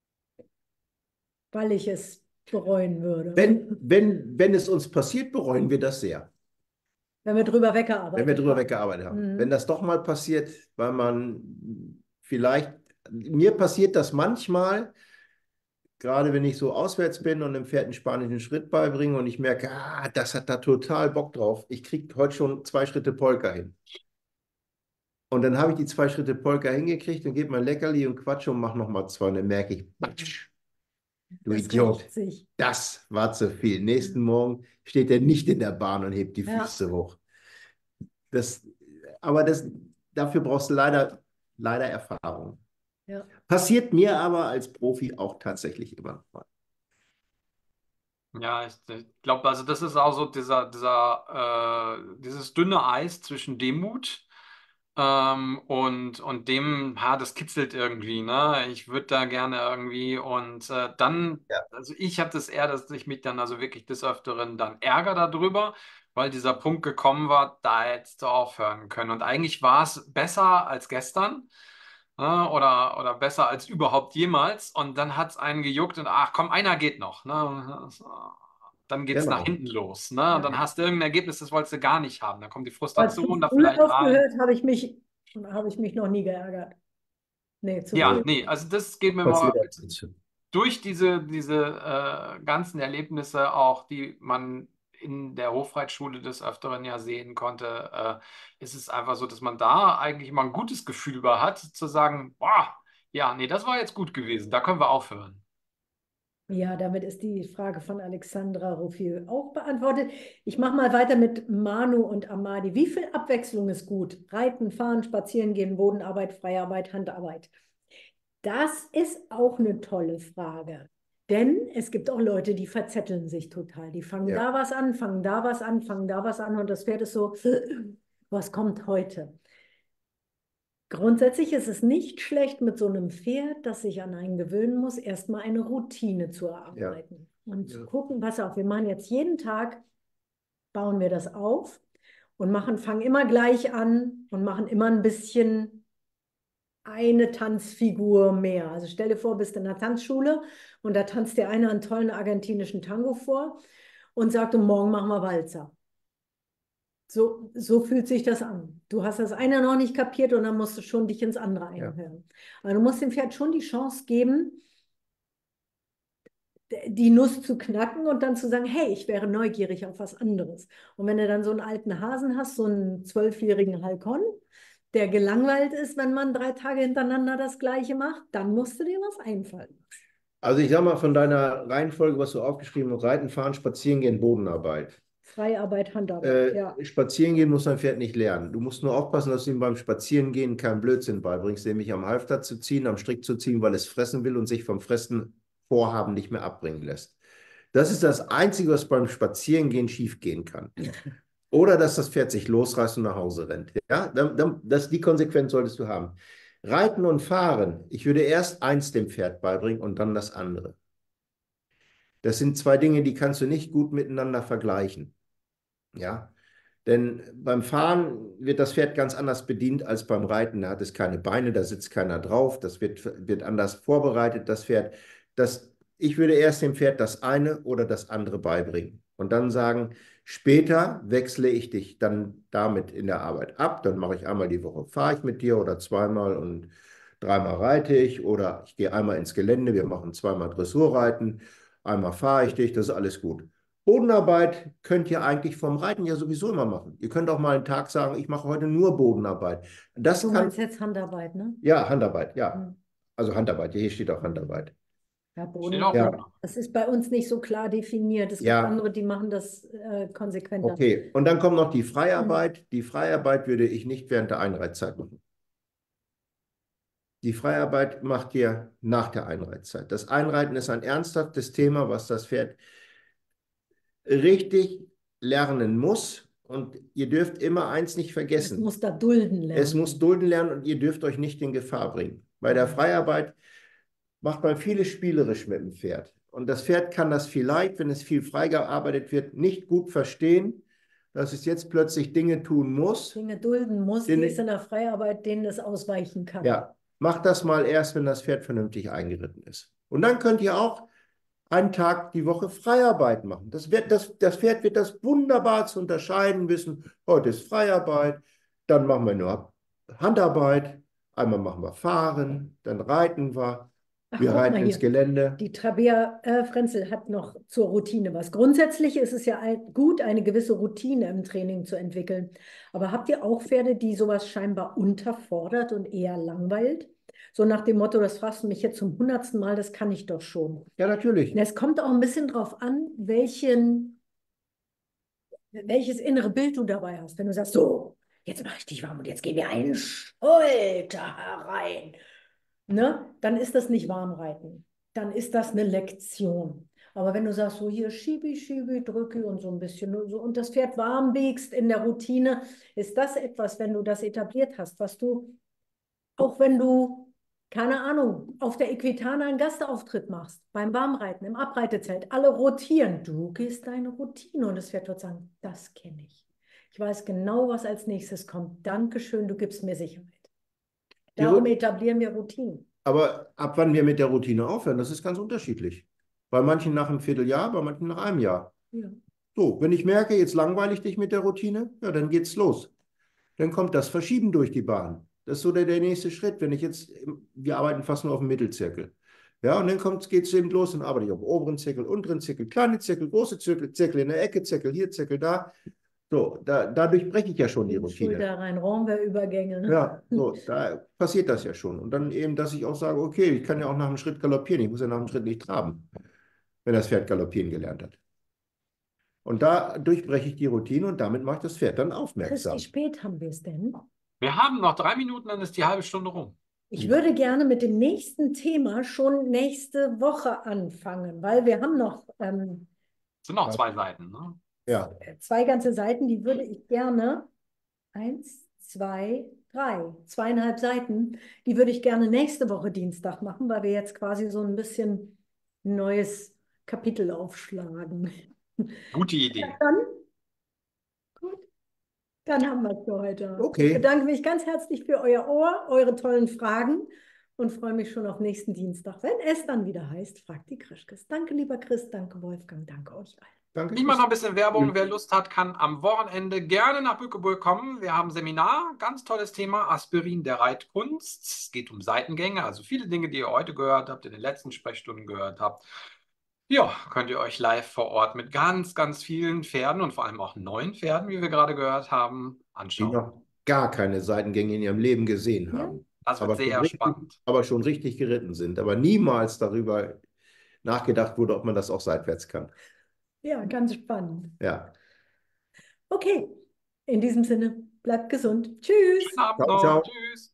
weil ich es bereuen würde. Wenn, wenn, wenn es uns passiert, bereuen wir das sehr. Wenn wir drüber Wenn wir weggearbeitet drüber haben. weggearbeitet haben. Mhm. Wenn das doch mal passiert, weil man vielleicht, mir passiert das manchmal, gerade wenn ich so auswärts bin und dem Pferd einen spanischen Schritt beibringe und ich merke, ah, das hat da total Bock drauf. Ich kriege heute schon zwei Schritte Polka hin. Und dann habe ich die zwei Schritte Polka hingekriegt und gebe mein Leckerli und quatsche und mache nochmal zwei. Und dann merke ich, Batsch, du Das Idiot, rächt sich. das war zu viel. Nächsten Morgen steht er nicht in der Bahn und hebt die Ja. Füße hoch. Das, aber das, dafür brauchst du leider, leider Erfahrung. Ja. Passiert mir aber als Profi auch tatsächlich immer noch mal. Ja, ich, ich glaube, also das ist auch so dieser, dieser, äh, dieses dünne Eis zwischen Demut ähm, und, und dem, ha, das kitzelt irgendwie, ne? Ich würde da gerne irgendwie und äh, dann, Ja, also ich habe das eher, dass ich mich dann also wirklich des Öfteren dann ärgere darüber, weil dieser Punkt gekommen war, da hättest du aufhören können. Und eigentlich war es besser als gestern. Ne? Oder, oder besser als überhaupt jemals. Und dann hat es einen gejuckt und ach komm, einer geht noch. Ne? Dann geht es nach genau. hinten los. Ne? Und Ja. dann hast du irgendein Ergebnis, das wolltest du gar nicht haben. Dann kommt die Aber zu Frustration da früh vielleicht rein. aufgehört habe ich mich, habe ich mich noch nie geärgert. Nee, zu Ja, früh. nee, also das geht mir Passiert mal ab und zu. durch diese, diese äh, ganzen Erlebnisse auch, die man in der Hofreitschule des Öfteren ja sehen konnte, äh, ist es einfach so, dass man da eigentlich mal ein gutes Gefühl über hat, zu sagen, boah, ja, nee, das war jetzt gut gewesen, da können wir aufhören. Ja, damit ist die Frage von Alexandra Rufil auch beantwortet. Ich mache mal weiter mit Manu und Amadi. Wie viel Abwechslung ist gut? Reiten, fahren, spazieren gehen, Bodenarbeit, Freiarbeit, Handarbeit. Das ist auch eine tolle Frage. Denn es gibt auch Leute, die verzetteln sich total. Die fangen Ja. da was an, fangen da was an, fangen da was an und das Pferd ist so, was kommt heute? Grundsätzlich ist es nicht schlecht, mit so einem Pferd, das sich an einen gewöhnen muss, erstmal eine Routine zu Ja. erarbeiten. Und zu Ja. gucken, pass auf, wir machen jetzt jeden Tag, bauen wir das auf und machen, fangen immer gleich an und machen immer ein bisschen eine Tanzfigur mehr. Also stell dir vor, bist in einer Tanzschule und da tanzt dir einer einen tollen argentinischen Tango vor und sagt, und morgen machen wir Walzer. So, so fühlt sich das an. Du hast das eine noch nicht kapiert und dann musst du schon dich ins andere Ja. einhören. Aber du musst dem Pferd schon die Chance geben, die Nuss zu knacken und dann zu sagen, hey, ich wäre neugierig auf was anderes. Und wenn du dann so einen alten Hasen hast, so einen zwölfjährigen Halkon, der gelangweilt ist, wenn man drei Tage hintereinander das Gleiche macht, dann musst du dir was einfallen. Also ich sag mal von deiner Reihenfolge, was du aufgeschrieben hast, Reiten, Fahren, Spazieren gehen, Bodenarbeit. Freiarbeit, Handarbeit, Äh, ja. Spazieren gehen muss dein Pferd nicht lernen. Du musst nur aufpassen, dass du ihm beim Spazierengehen keinen Blödsinn beibringst, nämlich am Halfter zu ziehen, am Strick zu ziehen, weil es fressen will und sich vom Fressen Vorhaben nicht mehr abbringen lässt. Das ist das Einzige, was beim Spazierengehen schiefgehen kann. Oder dass das Pferd sich losreißt und nach Hause rennt. Ja, dann, dann, das, die Konsequenz solltest du haben. Reiten und Fahren. Ich würde erst eins dem Pferd beibringen und dann das andere. Das sind zwei Dinge, die kannst du nicht gut miteinander vergleichen. Ja, denn beim Fahren wird das Pferd ganz anders bedient als beim Reiten. Da hat es keine Beine, da sitzt keiner drauf. Das wird, wird anders vorbereitet, das Pferd. Das, ich würde erst dem Pferd das eine oder das andere beibringen. Und dann sagen, später wechsle ich dich dann damit in der Arbeit ab. Dann mache ich einmal die Woche, fahre ich mit dir oder zweimal und dreimal reite ich. Oder ich gehe einmal ins Gelände, wir machen zweimal Dressurreiten, einmal fahre ich dich, das ist alles gut. Bodenarbeit könnt ihr eigentlich vom Reiten ja sowieso immer machen. Ihr könnt auch mal einen Tag sagen, ich mache heute nur Bodenarbeit. Das Du kann, meinst jetzt Handarbeit, ne? ja, Handarbeit, ja. Hm. Also Handarbeit, hier steht auch Handarbeit. Ja, Steht auch Bodenarbeit, Ja, das ist bei uns nicht so klar definiert. Es gibt ja, andere, die machen das äh, konsequenter. okay. Und dann kommt noch die Hm. Freiarbeit. Die Freiarbeit würde ich nicht während der Einreitzeit machen. Die Freiarbeit macht ihr nach der Einreitzeit. Das Einreiten ist ein ernsthaftes Thema, was das Pferd richtig lernen muss. Und ihr dürft immer eins nicht Es vergessen. muss da dulden Es muss lernen. dulden lernen und ihr dürft euch nicht in Gefahr bringen. Bei der Freiarbeit macht man vieles spielerisch mit dem Pferd. Und das Pferd kann das vielleicht, wenn es viel freigearbeitet wird, nicht gut verstehen, dass es jetzt plötzlich Dinge tun muss. Dinge dulden muss, die Dinge- es in der Freiarbeit, denen es ausweichen kann. Ja, macht das mal erst, wenn das Pferd vernünftig eingeritten ist. Und dann könnt ihr auch einen Tag die Woche Freiarbeit machen. Das, wird, das, das Pferd wird das wunderbar zu unterscheiden wissen. Heute ist Freiarbeit, dann machen wir nur Handarbeit, einmal machen wir Fahren, dann reiten wir, Ach, wir guck reiten mal ins hier. Gelände. Die Tabea äh, Frenzel hat noch zur Routine was. Grundsätzlich ist es ja ein, gut, eine gewisse Routine im Training zu entwickeln. Aber habt ihr auch Pferde, die sowas scheinbar unterfordert und eher langweilt? So nach dem Motto, das fragst du mich jetzt zum hundertsten Mal, das kann ich doch schon. Ja, natürlich. Und es kommt auch ein bisschen drauf an, welchen, welches innere Bild du dabei hast. Wenn du sagst, so, jetzt mache ich dich warm und jetzt gehen wir einen Schulter herein, ne? Dann ist das nicht Warmreiten. Dann ist das eine Lektion. Aber wenn du sagst, so hier schiebi, schiebi, drücke und so ein bisschen so und das Pferd warm biegst in der Routine, ist das etwas, wenn du das etabliert hast, was du, auch wenn du, keine Ahnung, auf der Equitana einen Gastauftritt machst, beim Warmreiten, im Abreitezelt, alle rotieren. Du gehst deine Routine und das Pferd wird sagen, das kenne ich. Ich weiß genau, was als nächstes kommt. Dankeschön, du gibst mir Sicherheit. Die Darum Ru- etablieren wir Routinen. Aber ab wann wir mit der Routine aufhören, das ist ganz unterschiedlich. Bei manchen nach einem Vierteljahr, bei manchen nach einem Jahr. Ja. So, wenn ich merke, jetzt langweile ich dich mit der Routine, ja, dann geht's los. Dann kommt das Verschieben durch die Bahn. Das ist so der, der nächste Schritt. Wenn ich jetzt, wir arbeiten fast nur auf dem Mittelzirkel. Ja, und dann geht es eben los, dann arbeite ich auf dem oberen Zirkel, unteren Zirkel, kleine Zirkel, große Zirkel, Zirkel in der Ecke, Zirkel hier, Zirkel da. So, da, dadurch breche ich ja schon die Routine. Schulter rein, Raumwehrübergänge. Ja, so, da passiert das ja schon. Und dann eben, dass ich auch sage, okay, ich kann ja auch nach einem Schritt galoppieren. Ich muss ja nach einem Schritt nicht traben, wenn das Pferd galoppieren gelernt hat. Und dadurch breche ich die Routine und damit mache ich das Pferd dann Chris, aufmerksam. wie spät haben wir es denn? Wir haben noch drei Minuten, dann ist die halbe Stunde rum. Ich würde gerne mit dem nächsten Thema schon nächste Woche anfangen, weil wir haben noch ähm, Es sind noch zwei Seiten, ne? Ja, zwei ganze Seiten, die würde ich gerne, eins, zwei, drei, zweieinhalb Seiten, die würde ich gerne nächste Woche Dienstag machen, weil wir jetzt quasi so ein bisschen ein neues Kapitel aufschlagen. Gute Idee. Dann, gut, dann haben wir es für heute. Okay. Ich bedanke mich ganz herzlich für euer Ohr, eure tollen Fragen und freue mich schon auf nächsten Dienstag, wenn es dann wieder heißt, fragt die Krischkes. Danke, lieber Chris, danke, Wolfgang, danke euch allen. danke. Ich mache noch ein bisschen Werbung. Wer Lust hat, kann am Wochenende gerne nach Bückeburg kommen. Wir haben ein Seminar, ganz tolles Thema, Aspirin der Reitkunst. Es geht um Seitengänge, also viele Dinge, die ihr heute gehört habt, in den letzten Sprechstunden gehört habt. Ja, könnt ihr euch live vor Ort mit ganz, ganz vielen Pferden und vor allem auch neuen Pferden, wie wir gerade gehört haben, Die anschauen. noch gar keine Seitengänge in ihrem Leben gesehen Ja. haben. Das wird aber, schon sehr richtig, spannend. aber schon richtig geritten sind, aber niemals darüber nachgedacht wurde, ob man das auch seitwärts kann. Ja, ganz spannend. Ja. Okay, in diesem Sinne, bleibt gesund. Tschüss. Schönen Abend Ciao, noch. ciao. Tschüss.